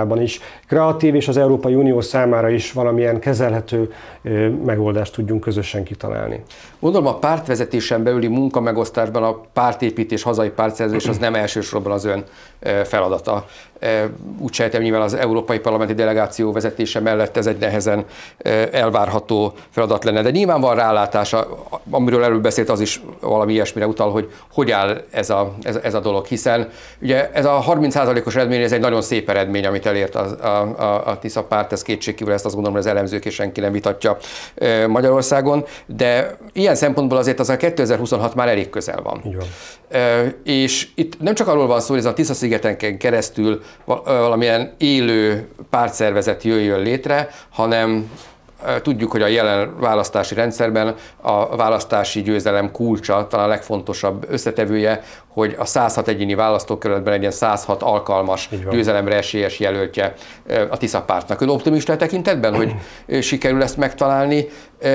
általában is kreatív, és az Európai Unió számára is valamilyen kezelhető megoldást tudjunk közösen kitalálni. Gondolom a pártvezetésen belüli munkamegosztásban a pártépítés, hazai pártszerzés az nem elsősorban az ön feladata. Úgy sejtem, nyilván az Európai Parlamenti Delegáció vezetése mellett ez egy nehezen elvárható feladat lenne. De nyilván van rálátása, amiről előbb beszélt, az is valami ilyesmire utal, hogy áll ez a dolog, hiszen ugye ez a 30%-os eredmény, ez egy nagyon szép eredmény, amit elért a Tisza párt, ez kétségkívül, ezt azt gondolom, hogy az elemzők és senki nem vitatja Magyarországon, de ilyen szempontból azért az a 2026 már elég közel van. Így van. És itt nem csak arról van szó, hogy ez a Tisza-szigeteken keresztül valamilyen élő pártszervezet jöjjön létre, hanem tudjuk, hogy a jelen választási rendszerben a választási győzelem kulcsa, talán a legfontosabb összetevője, hogy a 106 egyéni választókerületben egy ilyen 106 alkalmas győzelemre esélyes jelöltje a Tisza pártnak. Ön optimista a tekintetben, hogy sikerül ezt megtalálni,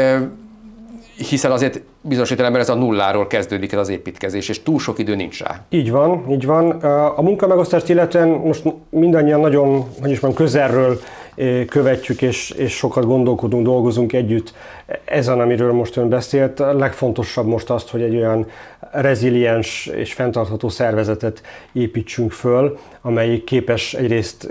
hiszen azért bizonyos értelemben ez a nulláról kezdődik ez az építkezés, és túl sok idő nincs rá. Így van, így van. A munkamegosztást illetően most mindannyian nagyon, közelről követjük, és sokat gondolkodunk, dolgozunk együtt ezen, amiről most ön beszélt. A legfontosabb most az, hogy egy olyan reziliens és fenntartható szervezetet építsünk föl, amelyik képes egyrészt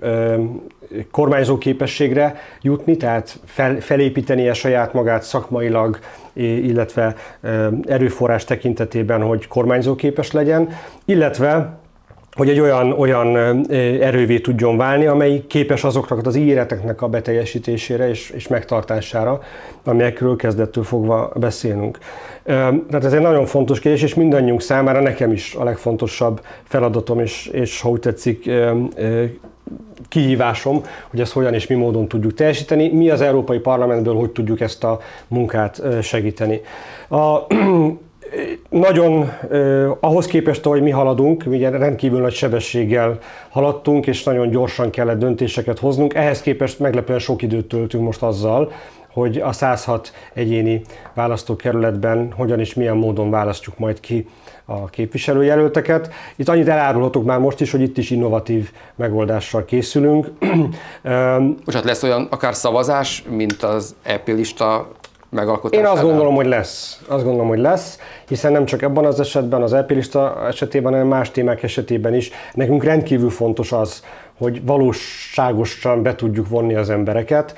kormányzó képességre jutni, tehát felépítenie saját magát szakmailag, illetve erőforrás tekintetében, hogy kormányzó képes legyen, illetve hogy egy olyan erővé tudjon válni, amely képes azoknak az ígéreteknek a beteljesítésére és megtartására, amelyekről kezdettől fogva beszélünk. Tehát ez egy nagyon fontos kérdés, és mindannyiunk számára, nekem is a legfontosabb feladatom, és ha úgy tetszik, kihívásom, hogy ezt hogyan és mi módon tudjuk teljesíteni. Mi az Európai Parlamentből hogy tudjuk ezt a munkát segíteni. Nagyon ahhoz képest, ahogy mi haladunk, ugye rendkívül nagy sebességgel haladtunk, és nagyon gyorsan kellett döntéseket hoznunk. Ehhez képest meglepően sok időt töltünk most azzal, hogy a 106 egyéni választókerületben hogyan és milyen módon választjuk majd ki a képviselőjelölteket. Itt annyit elárulhatok már most is, hogy itt is innovatív megoldással készülünk. Most hát lesz olyan akár szavazás, mint az EP lista megalkotásánál? Én azt gondolom, hogy lesz, hiszen nem csak ebben az esetben, az EP lista esetében, hanem más témák esetében is. Nekünk rendkívül fontos az, hogy valóságosan be tudjuk vonni az embereket,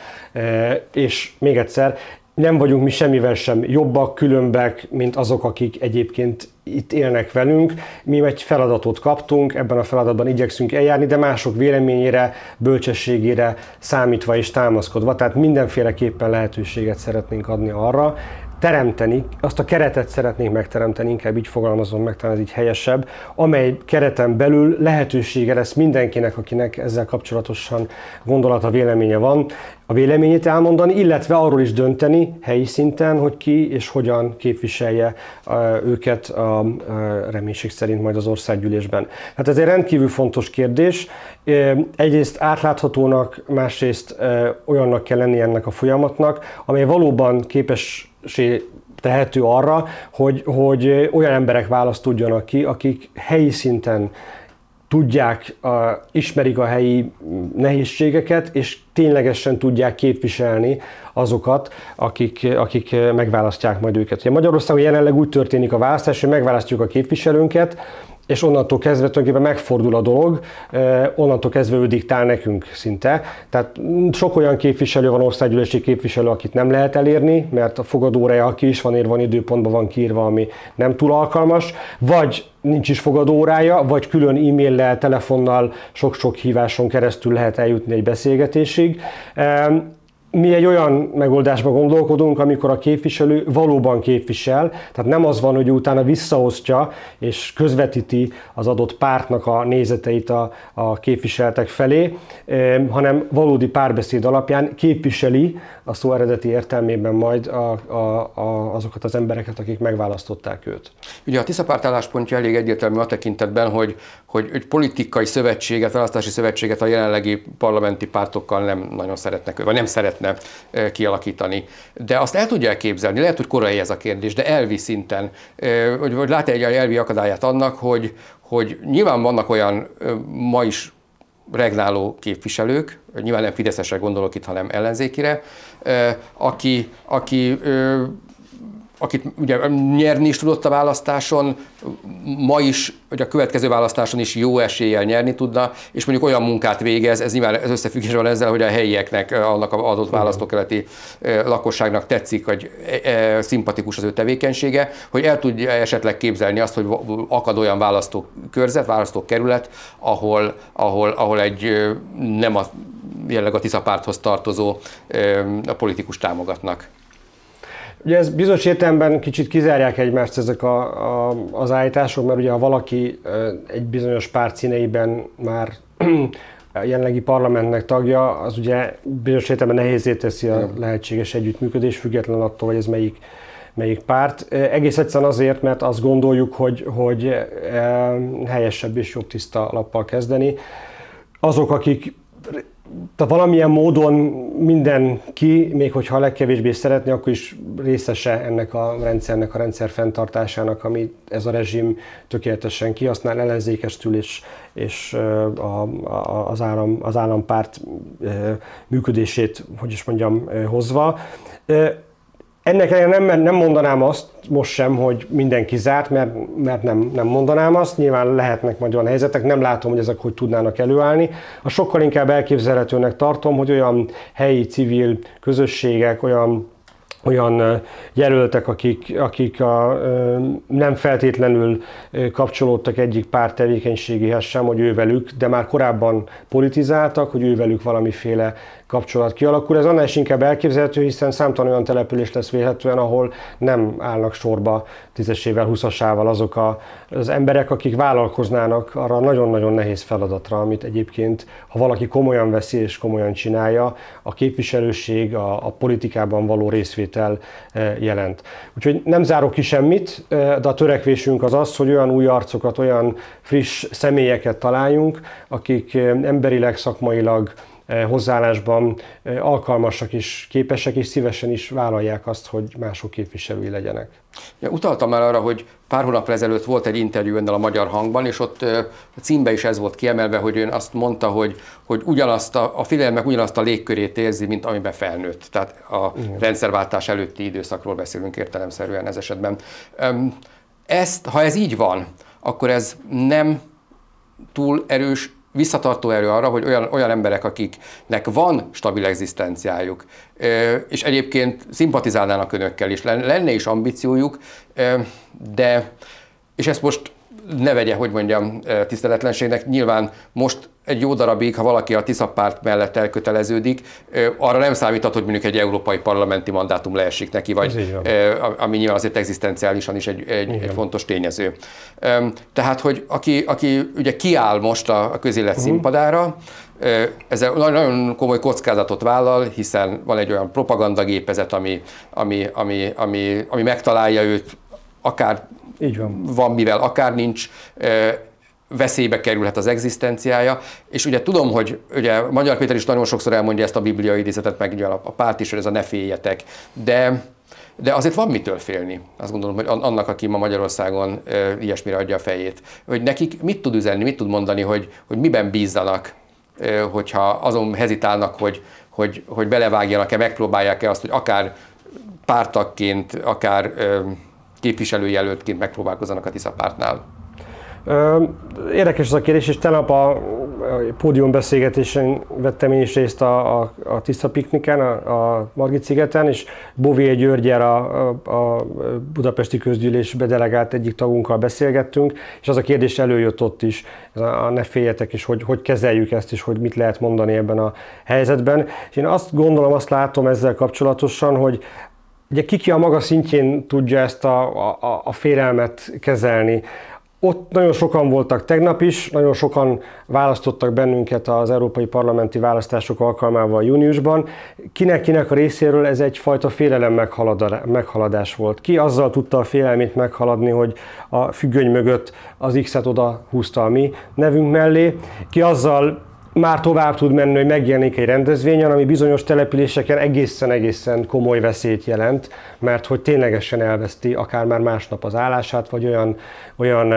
és még egyszer, nem vagyunk mi semmivel sem jobbak, különbek, mint azok, akik egyébként itt élnek velünk. Mi egy feladatot kaptunk, ebben a feladatban igyekszünk eljárni, de mások véleményére, bölcsességére számítva és támaszkodva. Tehát mindenféleképpen lehetőséget szeretnénk adni arra, teremteni, azt a keretet szeretnénk megteremteni, inkább így fogalmazom meg, talán ez így helyesebb, amely kereten belül lehetősége lesz mindenkinek, akinek ezzel kapcsolatosan gondolata, véleménye van, a véleményét elmondani, illetve arról is dönteni helyi szinten, hogy ki és hogyan képviselje őket a reménység szerint majd az országgyűlésben. Hát ez egy rendkívül fontos kérdés. Egyrészt átláthatónak, másrészt olyannak kell lenni ennek a folyamatnak, amely valóban képes tehető arra, hogy olyan emberek választódjanak ki, akik helyi szinten tudják, ismerik a helyi nehézségeket, és ténylegesen tudják képviselni azokat, akik megválasztják majd őket. Ugye Magyarországon jelenleg úgy történik a választás, hogy megválasztjuk a képviselőnket, és onnantól kezdve tulajdonképpen megfordul a dolog, onnantól kezdve ő diktál nekünk szinte. Tehát sok olyan képviselő van, országgyűlési képviselő, akit nem lehet elérni, mert a fogadóórája ki is van írva, van időpontban van kiírva, ami nem túl alkalmas, vagy nincs is fogadóórája, vagy külön e-maillel, telefonnal, sok-sok híváson keresztül lehet eljutni egy beszélgetésig. Mi egy olyan megoldásba gondolkodunk, amikor a képviselő valóban képvisel, tehát nem az van, hogy utána visszaosztja és közvetíti az adott pártnak a nézeteit a képviseltek felé, hanem valódi párbeszéd alapján képviseli a szó eredeti értelmében majd azokat az embereket, akik megválasztották őt. Ugye a Tisza párt álláspontja elég egyértelmű a tekintetben, hogy politikai szövetséget, választási szövetséget a jelenlegi parlamenti pártokkal nem nagyon szeretnek, vagy nem szeretne kialakítani. De azt el tudja képzelni, lehet, hogy korai ez a kérdés, de elvi szinten, hogy lát egy elvi akadályát annak, hogy nyilván vannak olyan ma is regnáló képviselők, nyilván nem fideszesre gondolok itt, hanem ellenzékire, akit ugye nyerni is tudott a választáson, ma is, vagy a következő választáson is jó eséllyel nyerni tudna, és mondjuk olyan munkát végez, ez nyilván ez összefüggés van ezzel, hogy a helyieknek, annak az adott választókerületi lakosságnak tetszik, vagy szimpatikus az ő tevékenysége, hogy el tudja esetleg képzelni azt, hogy akad olyan választókörzet, választókerület, ahol egy nem jelenleg a Tisza párthoz tartozó politikus támogatnak. Ugye ez bizonyos értelemben kicsit kizárják egymást ezek az állítások, mert ugye ha valaki egy bizonyos párt színeiben már jelenlegi parlamentnek tagja, az ugye bizonyos értelemben nehézzé teszi a lehetséges együttműködés, független attól, hogy ez melyik párt. Egész egyszerűen azért, mert azt gondoljuk, hogy helyesebb és jobb tiszta lappal kezdeni. Azok, akik tehát valamilyen módon mindenki, még hogyha a legkevésbé szeretné, akkor is részese ennek a rendszernek, a rendszer fenntartásának, amit ez a rezsim tökéletesen kihasznál, ellenzékestül és az állampárt működését, hogy is mondjam, hozva. Ennek nem mondanám azt most sem, hogy mindenki zárt, mert nem mondanám azt. Nyilván lehetnek majd olyan helyzetek, nem látom, hogy ezek hogy tudnának előállni. A sokkal inkább elképzelhetőnek tartom, hogy olyan helyi civil közösségek, olyan jelöltek, akik nem feltétlenül kapcsolódtak egyik párt tevékenységéhez sem, hogy ővelük, de már korábban politizáltak, hogy ővelük valamiféle kapcsolat kialakul. Ez annál is inkább elképzelhető, hiszen számtalan olyan település lesz vélhetően, ahol nem állnak sorba 10-esével, 20-asával azok az emberek, akik vállalkoznának arra nagyon-nagyon nehéz feladatra, amit egyébként, ha valaki komolyan veszi és komolyan csinálja, a képviselőség, a politikában való részvétel jelent. Úgyhogy nem zárok ki semmit, de a törekvésünk az az, hogy olyan új arcokat, olyan friss személyeket találjunk, akik emberileg, szakmailag, hozzáállásban alkalmasak és képesek, és szívesen is vállalják azt, hogy mások képviselői legyenek. Ja, utaltam már arra, hogy pár hónappal ezelőtt volt egy interjú önnel a Magyar Hangban, és ott a címben is ez volt kiemelve, hogy ön azt mondta, hogy ugyanazt a félelmek ugyanazt a légkörét érzi, mint amiben felnőtt. Tehát a rendszerváltás előtti időszakról beszélünk értelemszerűen ez esetben. Ha ez így van, akkor ez nem túl erős visszatartó erő arra, hogy olyan emberek, akiknek van stabil egzisztenciájuk, és egyébként szimpatizálnának önökkel is, lenne is ambíciójuk, és ezt most ne vegye, hogy mondjam, tiszteletlenségnek, nyilván most egy jó darabig, ha valaki a Tisza párt mellett elköteleződik, arra nem számíthat, hogy mondjuk egy európai parlamenti mandátum leesik neki, vagy ami nyilván azért egzisztenciálisan is egy fontos tényező. Tehát, hogy aki ugye kiáll most a közélet színpadára, ezzel nagyon komoly kockázatot vállal, hiszen van egy olyan propagandagépezet, ami megtalálja őt, akár van mivel, akár nincs, veszélybe kerülhet az egzisztenciája, és ugye tudom, hogy ugye Magyar Péter is nagyon sokszor elmondja ezt a bibliai idézetet, meg ugye a párt is, hogy ez a ne féljetek, de azért van mitől félni. Azt gondolom, hogy annak, aki ma Magyarországon ilyesmire adja a fejét, hogy nekik mit tud üzenni, mit tud mondani, hogy miben bízzanak, hogyha azon hezitálnak, hogy belevágjanak-e, megpróbálják-e azt, hogy akár pártagként, akár képviselőjelöltként megpróbálkozzanak a Tisza pártnál. Érdekes ez a kérdés, és tegnap a pódiumbeszélgetésen vettem én is részt a Tisza pikniken, a Margit-szigeten, és Bové Györgyel a budapesti közgyűlésbe delegált egyik tagunkkal beszélgettünk, és az a kérdés előjött ott is, ne féljetek, és hogy kezeljük ezt, és hogy mit lehet mondani ebben a helyzetben. És én azt gondolom, azt látom ezzel kapcsolatosan, hogy ugye ki a maga szintjén tudja ezt a félelmet kezelni. Ott nagyon sokan voltak tegnap is, nagyon sokan választottak bennünket az európai parlamenti választások alkalmával júniusban. Kinek a részéről ez egyfajta félelem meghaladás volt. Ki azzal tudta a félelmét meghaladni, hogy a függöny mögött az X-et oda húzta a mi nevünk mellé. Ki azzal már tovább tud menni, hogy megjelenik egy rendezvényen, ami bizonyos településeken egészen komoly veszélyt jelent, mert hogy ténylegesen elveszti akár már másnap az állását, vagy olyan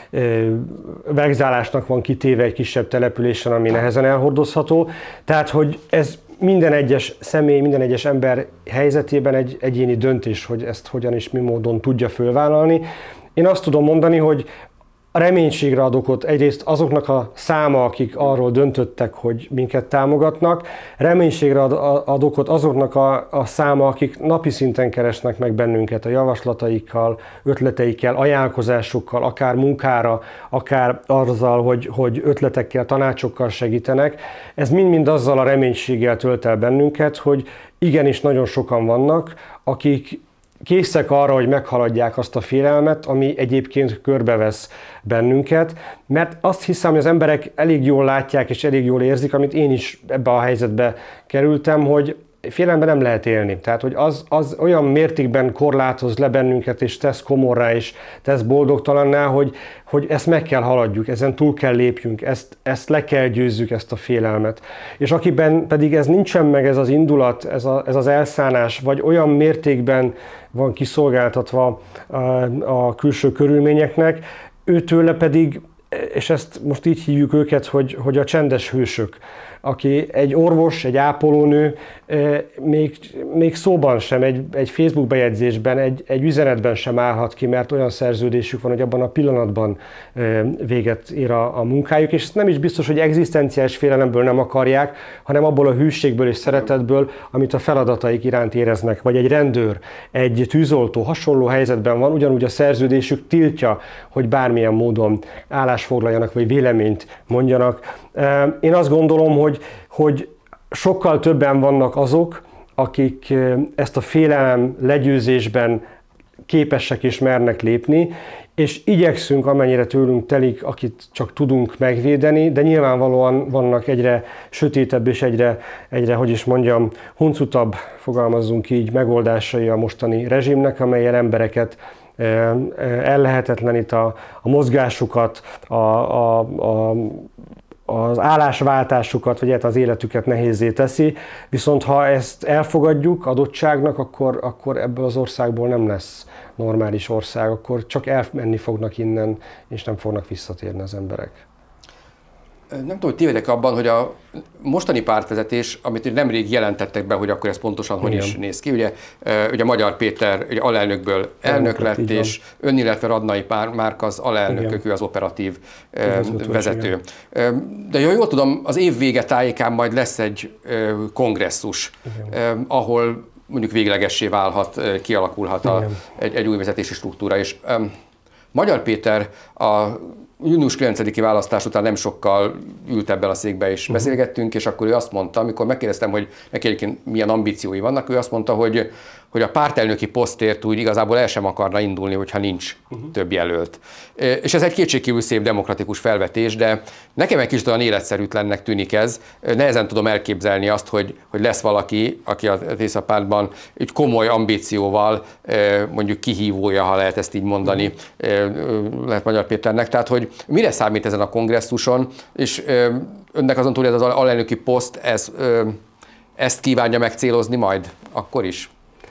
vegzálásnak van kitéve egy kisebb településen, ami nehezen elhordozható. Tehát, hogy ez minden egyes személy, minden egyes ember helyzetében egy egyéni döntés, hogy ezt hogyan és mi módon tudja fölvállalni. Én azt tudom mondani, hogy a reménységre ad okot egyrészt azoknak a száma, akik arról döntöttek, hogy minket támogatnak, reménységre ad okot azoknak a száma, akik napi szinten keresnek meg bennünket a javaslataikkal, ötleteikkel, ajánlkozásokkal, akár munkára, akár azzal, hogy ötletekkel, tanácsokkal segítenek. Ez mind-mind azzal a reménységgel tölt el bennünket, hogy igenis nagyon sokan vannak, akik készek arra, hogy meghaladják azt a félelmet, ami egyébként körbevesz bennünket, mert azt hiszem, hogy az emberek elég jól látják és elég jól érzik, amit én is ebbe a helyzetbe kerültem, hogy félelemben nem lehet élni. Tehát, hogy az olyan mértékben korlátoz le bennünket, és tesz komorrá, és tesz boldogtalanná, hogy ezt meg kell haladjuk, ezen túl kell lépjünk, ezt le kell győzzük, ezt a félelmet. És akiben pedig ez nincsen meg, ez az indulat, ez az elszánás, vagy olyan mértékben van kiszolgáltatva a külső körülményeknek, őtőle pedig, és ezt most így hívjuk őket, hogy a csendes hősök, aki egy orvos, egy ápolónő, még szóban sem, egy Facebook bejegyzésben, egy üzenetben sem állhat ki, mert olyan szerződésük van, hogy abban a pillanatban véget ér a munkájuk, és ezt nem is biztos, hogy egzisztenciális félelemből nem akarják, hanem abból a hűségből és szeretetből, amit a feladataik iránt éreznek. Vagy egy rendőr, egy tűzoltó hasonló helyzetben van, ugyanúgy a szerződésük tiltja, hogy bármilyen módon állásfoglaljanak, vagy véleményt mondjanak. Én azt gondolom, hogy sokkal többen vannak azok, akik ezt a félelem legyőzésben képesek és mernek lépni, és igyekszünk, amennyire tőlünk telik, akit csak tudunk megvédeni, de nyilvánvalóan vannak egyre sötétebb és egyre, hogy is mondjam, huncutabb, fogalmazzunk így, megoldásai a mostani rezsimnek, amelyen embereket ellehetetlenít a mozgásukat, az állásváltásukat, vagy az életüket nehézzé teszi, viszont ha ezt elfogadjuk adottságnak, akkor ebből az országból nem lesz normális ország, akkor csak elmenni fognak innen, és nem fognak visszatérni az emberek. Nem tudom, hogy tévedek abban, hogy a mostani pártvezetés, amit nemrég jelentettek be, hogy akkor ez pontosan hogy is néz ki. Ugye Magyar Péter ugye alelnökből elnök lett, és ön, illetve Radnai Márk az alelnökök, ő az operatív vezető. De jól tudom, az év vége tájékán majd lesz egy kongresszus, ahol mondjuk véglegessé válhat, kialakulhat egy új vezetési struktúra. És Magyar Péter a június 9-i választás után nem sokkal ült ebben a székbe és beszélgettünk, és akkor ő azt mondta, amikor megkérdeztem, hogy neki egyébként milyen ambíciói vannak, ő azt mondta, hogy a pártelnöki posztért úgy igazából el sem akarna indulni, hogyha nincs több jelölt. És ez egy kétségkívül szép demokratikus felvetés, de nekem egy kicsit olyan életszerűtlennek tűnik ez. Nehezen tudom elképzelni azt, hogy lesz valaki, aki a Tisza pártban egy komoly ambícióval, mondjuk kihívója, ha lehet ezt így mondani, lehet Magyar Péternek. Tehát, hogy mire számít ezen a kongresszuson, és önnek azon túl, hogy az alelnöki poszt, ezt kívánja megcélozni majd akkor is?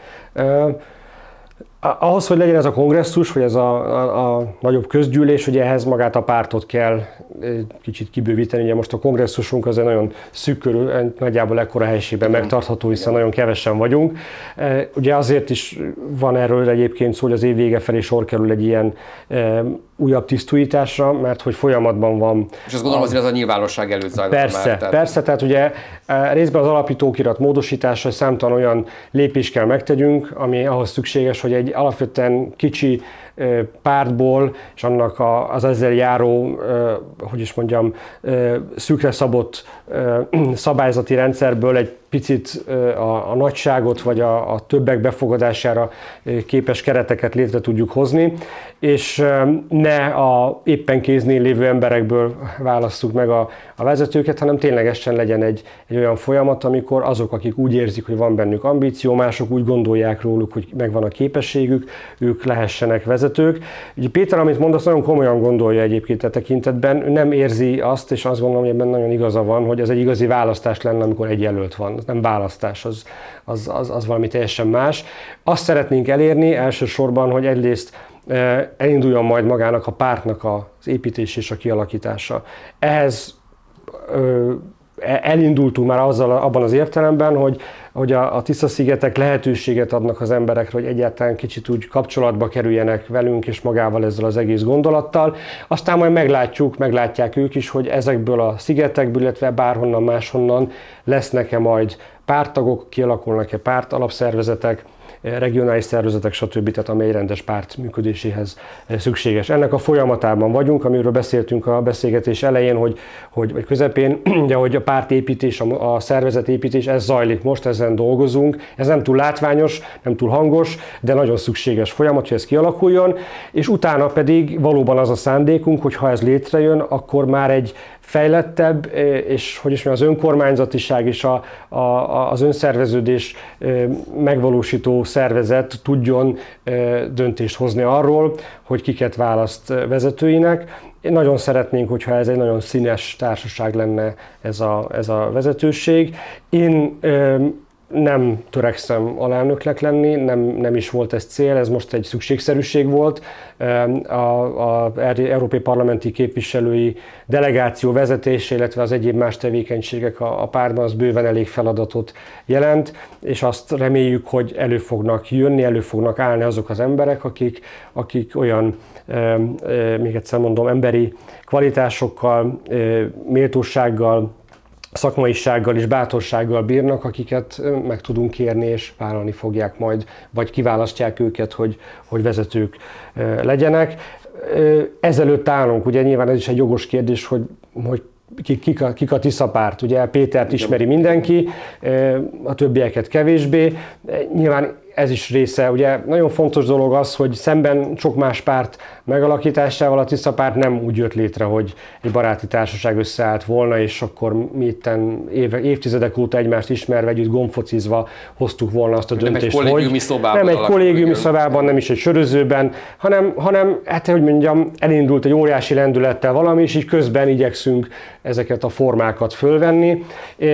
Ahhoz, hogy legyen ez a kongresszus, vagy ez a nagyobb közgyűlés, ugye ehhez magát a pártot kell kicsit kibővíteni. Ugye most a kongresszusunk az egy nagyon szűk körül, nagyjából ekkora helyiségben megtartható, hiszen nagyon kevesen vagyunk. Ugye azért is van erről egyébként szó, hogy az év vége felé sor kerül egy ilyen újabb tisztújításra, mert hogy folyamatban van. És azt gondolom, azért ez a nyilvánosság előtt zajlott már. Persze, tehát ugye részben az alapítókirat módosítása, számtalan olyan lépést kell megtegyünk, ami ahhoz szükséges, hogy egy alapvetően kicsi pártból, és annak az ezzel járó, hogy is mondjam, szűkre szabott szabályzati rendszerből egy picit a nagyságot, vagy a többek befogadására képes kereteket létre tudjuk hozni, és ne a éppen kéznél lévő emberekből válasszuk meg a vezetőket, hanem ténylegesen legyen egy olyan folyamat, amikor azok, akik úgy érzik, hogy van bennük ambíció, mások úgy gondolják róluk, hogy megvan a képességük, ők lehessenek vezetők, vezetők. Ugye Péter, amit mondasz, nagyon komolyan gondolja egyébként a tekintetben, ő nem érzi azt, és azt gondolom, hogy ebben nagyon igaza van, hogy ez egy igazi választás lenne, amikor egy jelölt van. Ez nem választás, az valami teljesen más. Azt szeretnénk elérni elsősorban, hogy egyrészt elinduljon majd magának a pártnak az építés és a kialakítása. Ehhez elindultunk már abban az értelemben, hogy a Tisza-szigetek lehetőséget adnak az emberekre, hogy egyáltalán kicsit úgy kapcsolatba kerüljenek velünk és magával ezzel az egész gondolattal. Aztán majd meglátják ők is, hogy ezekből a szigetekből, illetve bárhonnan máshonnan lesznek-e majd párttagok, kialakulnak-e párt alapszervezetek, regionális szervezetek, stb. Tehát amely rendes párt működéséhez szükséges. Ennek a folyamatában vagyunk, amiről beszéltünk a beszélgetés elején, vagy közepén, ugye, hogy a pártépítés, a szervezetépítés, ez zajlik most, ezen dolgozunk. Ez nem túl látványos, nem túl hangos, de nagyon szükséges folyamat, hogy ez kialakuljon, és utána pedig valóban az a szándékunk, hogy ha ez létrejön, akkor már egy fejlettebb, és hogy is mondjam, az önkormányzatiság és az önszerveződés megvalósító szervezet tudjon döntést hozni arról, hogy kiket választ vezetőinek. Nagyon szeretnénk, hogyha ez egy nagyon színes társaság lenne ez a vezetőség. Én nem törekszem alelnöknek lenni, nem is volt ez cél, ez most egy szükségszerűség volt. Az európai parlamenti képviselői delegáció vezetése, illetve az egyéb más tevékenységek a pártban az bőven elég feladatot jelent, és azt reméljük, hogy elő fognak jönni, elő fognak állni azok az emberek, akik olyan, még egyszer mondom, emberi kvalitásokkal, méltósággal, szakmaisággal és bátorsággal bírnak, akiket meg tudunk kérni és vállalni fogják majd, vagy kiválasztják őket, hogy vezetők legyenek. Ezelőtt állunk, ugye nyilván ez is egy jogos kérdés, hogy kik a Tisza párt. Ugye Pétert ismeri mindenki, a többieket kevésbé. Nyilván ez is része, ugye nagyon fontos dolog az, hogy szemben sok más párt megalakításával a Tisza párt nem úgy jött létre, hogy egy baráti társaság összeállt volna, és akkor mi itten évtizedek óta egymást ismerve, együtt gombfocizva hoztuk volna azt a döntést, nem egy kollégiumi szobában. Nem egy kollégiumi szobában, nem is egy sörözőben, hanem hát, hogy mondjam, elindult egy óriási lendülettel valami, és így közben igyekszünk ezeket a formákat fölvenni,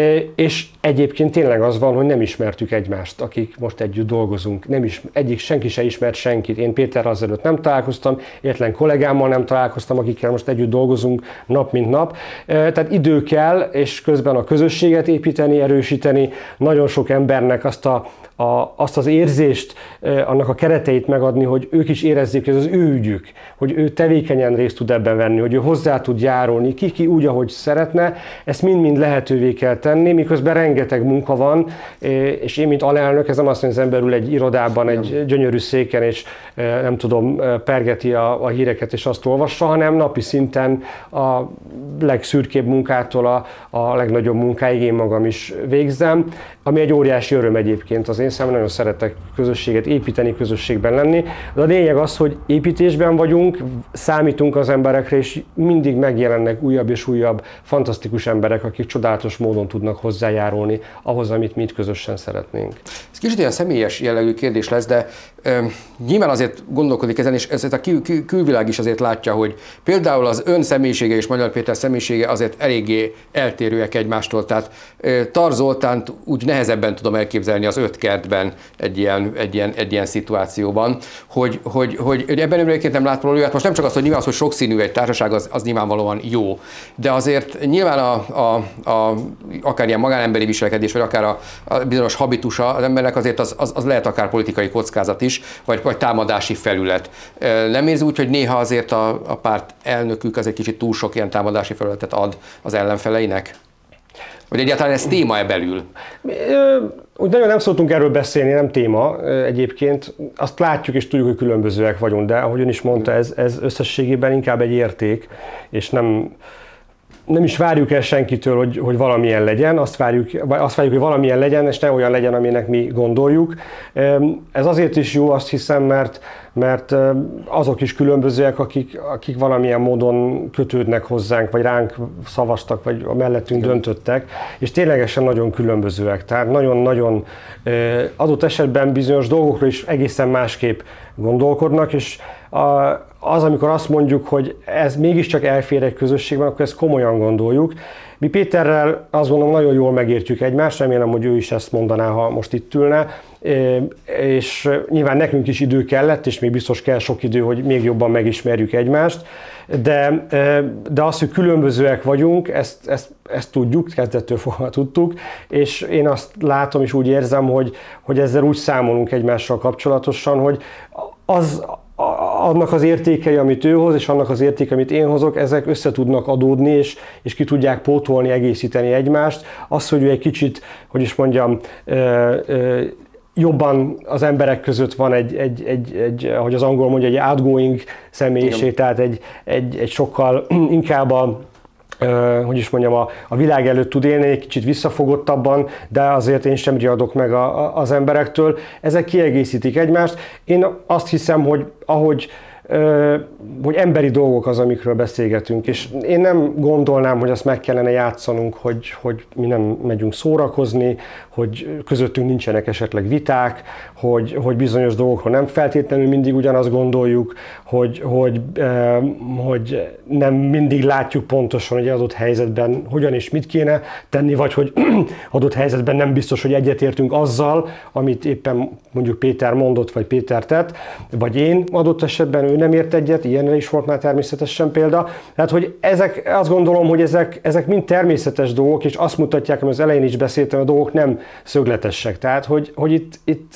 és egyébként tényleg az van, hogy nem ismertük egymást, akik most együtt dolgozunk. Senki se ismert senkit. Én Péterrel azelőtt nem találkoztam, egyetlen kollégámmal nem találkoztam, akikkel most együtt dolgozunk nap mint nap. Tehát idő kell, és közben a közösséget építeni, erősíteni, nagyon sok embernek azt az érzést, annak a kereteit megadni, hogy ők is érezzék, hogy ez az ő ügyük, hogy ő tevékenyen részt tud ebben venni, hogy ő hozzá tud járulni, ki úgy, ahogy szeretne, ezt mind-mind lehetővé kell tenni, miközben rengeteg munka van, és én, mint alelnök, ez nem azt mondja, az ember ül egy irodában, egy gyönyörű széken, és nem tudom, pergeti a híreket, és azt olvassa, hanem napi szinten a legszürkébb munkától a legnagyobb munkáig én magam is végzem, ami egy óriási öröm egyébként az én számomra, nagyon szeretek közösséget építeni, közösségben lenni. De a lényeg az, hogy építésben vagyunk, számítunk az emberekre, és mindig megjelennek újabb és újabb fantasztikus emberek, akik csodálatos módon tudnak hozzájárulni ahhoz, amit mi itt közösen szeretnénk. Ez kicsit olyan személyes jellegű kérdés lesz, de nyilván azért gondolkodik ezen, és ezt a külvilág is azért látja, hogy például az ön személyisége és Magyar Péter személyisége azért eléggé eltérőek egymástól. Tehát Tar Zoltánt úgy nehezebben tudom elképzelni az 5 kertben egy ilyen szituációban, hogy ebben önként nem lát problémát. Most nem csak az, hogy nyilván az, hogy sokszínű egy társaság, az nyilvánvalóan jó, de azért nyilván akár ilyen magánemberi viselkedés, vagy akár a bizonyos habitusa az embernek azért az lehet akár politikai kockázat is, vagy támadási felület. Nem érzi úgy, hogy néha azért a párt elnökük az egy kicsit túl sok ilyen támadási felületet ad az ellenfeleinek? Vagy egyáltalán ez téma-e belül? Úgy nagyon nem szoktunk erről beszélni, nem téma egyébként. Azt látjuk és tudjuk, hogy különbözőek vagyunk, de ahogy ön is mondta, ez összességében inkább egy érték, és nem nem is várjuk el senkitől, hogy valamilyen legyen, azt várjuk, hogy valamilyen legyen, és ne olyan legyen, aminek mi gondoljuk. Ez azért is jó, azt hiszem, mert azok is különbözőek, akik valamilyen módon kötődnek hozzánk, vagy ránk szavaztak, vagy mellettünk döntöttek, és ténylegesen nagyon különbözőek. Tehát nagyon-nagyon adott esetben bizonyos dolgokról is egészen másképp gondolkodnak, és az, amikor azt mondjuk, hogy ez mégiscsak elfér egy közösségben, akkor ezt komolyan gondoljuk. Mi Péterrel azt gondolom nagyon jól megértjük egymást, remélem, hogy ő is ezt mondaná, ha most itt ülne, és nyilván nekünk is idő kellett, és még biztos kell sok idő, hogy még jobban megismerjük egymást, de azt, hogy különbözőek vagyunk, ezt tudjuk, kezdettől fogva tudtuk, és én azt látom és úgy érzem, hogy ezzel úgy számolunk egymással kapcsolatosan, hogy annak az értékei, amit ő hoz, és annak az értékei, amit én hozok, ezek össze tudnak adódni, és ki tudják pótolni, egészíteni egymást. Az, hogy ő egy kicsit, hogy is mondjam, jobban az emberek között van egy ahogy az angol mondja, egy outgoing személyiség, tehát egy sokkal inkább hogy is mondjam, a világ előtt tud élni, egy kicsit visszafogottabban, de azért én sem riadok meg az emberektől. Ezek kiegészítik egymást. Én azt hiszem, hogy emberi dolgok az, amikről beszélgetünk, és én nem gondolnám, hogy azt meg kellene játszanunk, hogy mi nem megyünk szórakozni, hogy közöttünk nincsenek esetleg viták, hogy bizonyos dolgokról nem feltétlenül mindig ugyanazt gondoljuk, hogy nem mindig látjuk pontosan, hogy adott helyzetben hogyan és mit kéne tenni, vagy hogy adott helyzetben nem biztos, hogy egyetértünk azzal, amit éppen mondjuk Péter mondott, vagy Péter tett, vagy én adott esetben ő nem ért egyet, ilyenre is volt már természetesen példa. Tehát, hogy azt gondolom, hogy ezek mind természetes dolgok, és azt mutatják, amit az elején is beszéltem, a dolgok nem szögletesek. Tehát, hogy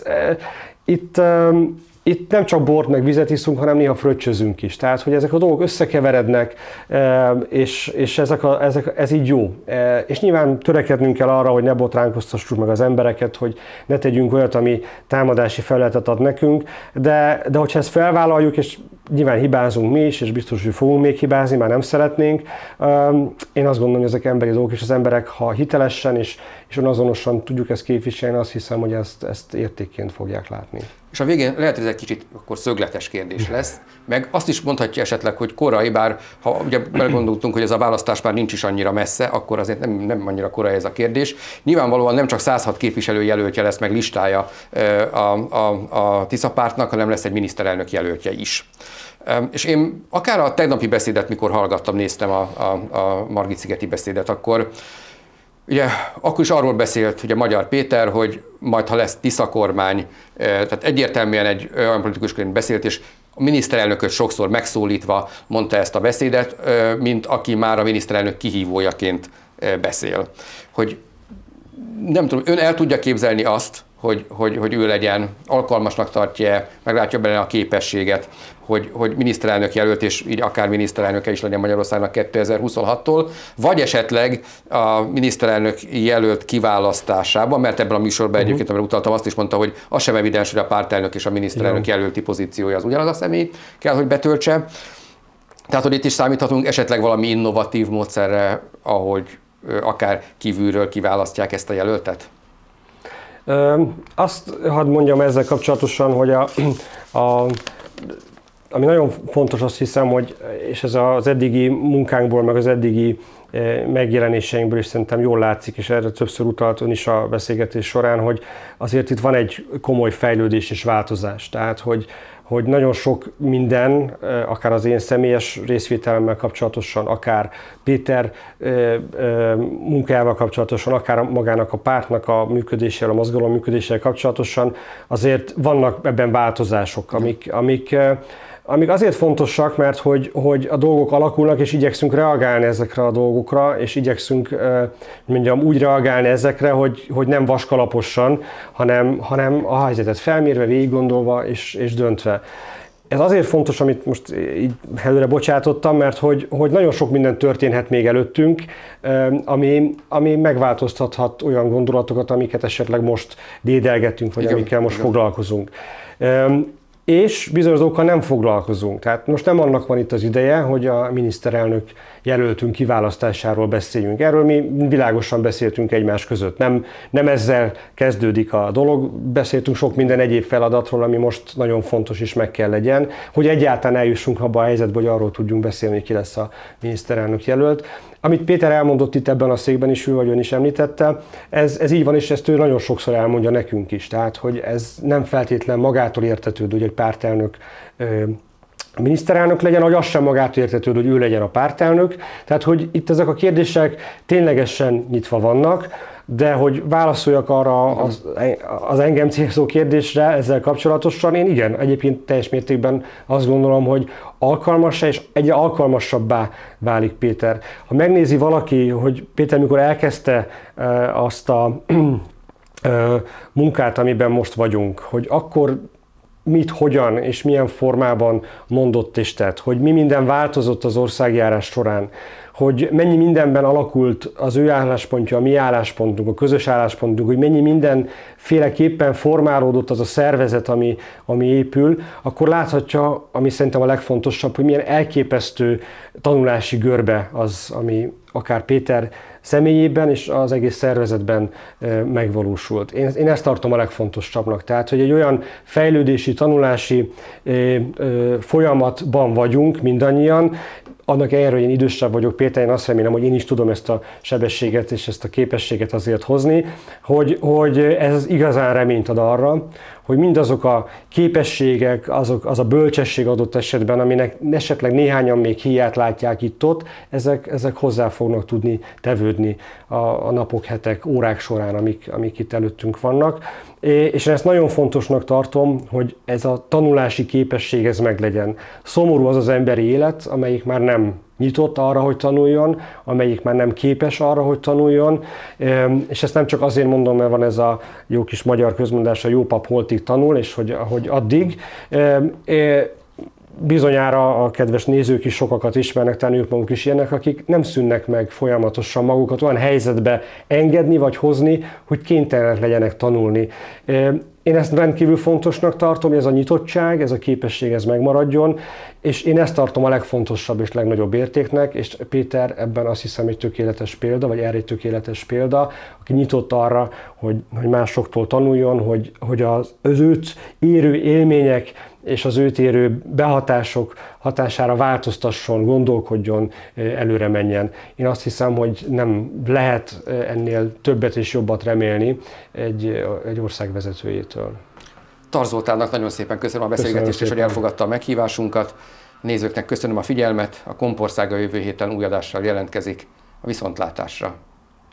itt nem csak bort meg vizet iszunk, hanem néha fröccsözünk is. Tehát, hogy ezek a dolgok összekeverednek, és ez így jó. És nyilván törekednünk kell arra, hogy ne botránkoztassuk meg az embereket, hogy ne tegyünk olyat, ami támadási felületet ad nekünk, de hogyha ezt felvállaljuk, és nyilván hibázunk mi is, és biztos, hogy fogunk még hibázni, már nem szeretnénk. Én azt gondolom, hogy ezek emberi dolgok, és az emberek, ha hitelesen és önazonosan tudjuk ezt képviselni, azt hiszem, hogy ezt értékként fogják látni. És a végén lehet, hogy ez egy kicsit akkor szögletes kérdés lesz, meg azt is mondhatja esetleg, hogy korai, bár ha ugye belegondoltunk, hogy ez a választás már nincs is annyira messze, akkor azért nem annyira korai ez a kérdés. Nyilvánvalóan nem csak 106 képviselő jelöltje lesz, meg listája a Tisza pártnak, hanem lesz egy miniszterelnök jelöltje is. És én akár a tegnapi beszédet, mikor hallgattam, néztem a Margit-szigeti beszédet, akkor is arról beszélt ugye Magyar Péter, hogy majd ha lesz Tisza kormány, tehát egyértelműen egy olyan politikusként beszélt, és a miniszterelnököt sokszor megszólítva mondta ezt a beszédet, mint aki már a miniszterelnök kihívójaként beszél. Hogy nem tudom, ön el tudja képzelni azt, hogy ő legyen, alkalmasnak tartja, meglátja benne a képességet, hogy miniszterelnök jelölt, és így akár miniszterelnöke is legyen Magyarországnak 2026-tól, vagy esetleg a miniszterelnök jelölt kiválasztásában, mert ebben a műsorban egyébként, amire utaltam, azt is mondta, hogy az sem evidens, hogy a pártelnök és a miniszterelnök jelölti pozíciója az ugyanaz a személy kell, hogy betöltse. Tehát, hogy itt is számíthatunk esetleg valami innovatív módszerre, ahogy akár kívülről kiválasztják ezt a jelöltet? Azt hadd mondjam ezzel kapcsolatosan, hogy ami nagyon fontos, azt hiszem, hogy, és ez az eddigi munkánkból, meg az eddigi megjelenéseinkből is szerintem jól látszik, és erre többször utalt ön is a beszélgetés során, hogy azért itt van egy komoly fejlődés és változás. Tehát, hogy nagyon sok minden, akár az én személyes részvételemmel kapcsolatosan, akár Péter munkájával kapcsolatosan, akár magának a pártnak a működésével, a mozgalom működésével kapcsolatosan, azért vannak ebben változások, amik azért fontosak, mert hogy a dolgok alakulnak, és igyekszünk reagálni ezekre a dolgokra, és igyekszünk úgy reagálni ezekre, hogy nem vaskalaposan, hanem a helyzetet felmérve, végiggondolva és döntve. Ez azért fontos, amit most így előre bocsátottam, mert hogy nagyon sok minden történhet még előttünk, ami megváltoztathat olyan gondolatokat, amiket esetleg most dédelgetünk, vagy amikkel most foglalkozunk. és bizonyos dolgokkal nem foglalkozunk. Tehát most nem annak van itt az ideje, hogy a miniszterelnök jelöltünk kiválasztásáról beszéljünk. Erről mi világosan beszéltünk egymás között. Nem ezzel kezdődik a dolog, beszéltünk sok minden egyéb feladatról, ami most nagyon fontos és meg kell legyen, hogy egyáltalán eljussunk abba a helyzetbe, hogy arról tudjunk beszélni, hogy ki lesz a miniszterelnök jelölt. Amit Péter elmondott itt ebben a székben is, ő vagy ön is említette, ez így van, és ezt ő nagyon sokszor elmondja nekünk is. Tehát, hogy ez nem feltétlen magától értetődő, hogy egy pártelnök miniszterelnök legyen, hogy az sem magától értetődő, hogy ő legyen a pártelnök. Tehát, hogy itt ezek a kérdések ténylegesen nyitva vannak, de hogy válaszoljak arra az engem célzó kérdésre ezzel kapcsolatosan, én igen, egyébként teljes mértékben azt gondolom, hogy alkalmassá és egyre alkalmasabbá válik Péter. Ha megnézi valaki, hogy Péter mikor elkezdte azt a munkát, amiben most vagyunk, hogy akkor mit, hogyan és milyen formában mondott és tett, hogy mi minden változott az országjárás során, hogy mennyi mindenben alakult az ő álláspontja, a mi álláspontunk, a közös álláspontunk, hogy mennyi mindenféleképpen formálódott az a szervezet, ami épül, akkor láthatja, ami szerintem a legfontosabb, hogy milyen elképesztő tanulási görbe az, ami akár Péter személyében és az egész szervezetben megvalósult. Én ezt tartom a legfontosabbnak. Tehát, hogy egy olyan fejlődési, tanulási folyamatban vagyunk mindannyian, annak ellenére, hogy én idősebb vagyok, Péter, én azt remélem, hogy én is tudom ezt a sebességet és ezt a képességet azért hozni, hogy ez igazán reményt ad arra, hogy mindazok a képességek, az a bölcsesség adott esetben, aminek esetleg néhányan még hiát látják itt-ott, ezek hozzá fognak tudni tevődni a napok, hetek, órák során, amik itt előttünk vannak. És én ezt nagyon fontosnak tartom, hogy ez a tanulási képesség ez meglegyen. Szomorú az az emberi élet, amelyik már nem nyitott arra, hogy tanuljon, amelyik már nem képes arra, hogy tanuljon, és ezt nem csak azért mondom, mert van ez a jó kis magyar közmondás, a jó pap holtig tanul, és hogy addig. Bizonyára a kedves nézők is sokakat ismernek, talán ők maguk is ilyenek, akik nem szűnnek meg folyamatosan magukat olyan helyzetbe engedni vagy hozni, hogy kénytelenek legyenek tanulni. Én ezt rendkívül fontosnak tartom, hogy ez a nyitottság, ez a képesség, ez megmaradjon, és én ezt tartom a legfontosabb és legnagyobb értéknek, és Péter ebben azt hiszem egy tökéletes példa, vagy erre egy tökéletes példa, aki nyitott arra, hogy másoktól tanuljon, hogy az őt érő élmények és az őt érő behatások hatására változtasson, gondolkodjon, előre menjen. Én azt hiszem, hogy nem lehet ennél többet és jobbat remélni egy ország vezetőjétől. Tarz Zoltánnak nagyon szépen köszönöm a beszélgetést, és hogy elfogadta a meghívásunkat. Nézőknek köszönöm a figyelmet, a Komportszága jövő héten új adással jelentkezik. A viszontlátásra!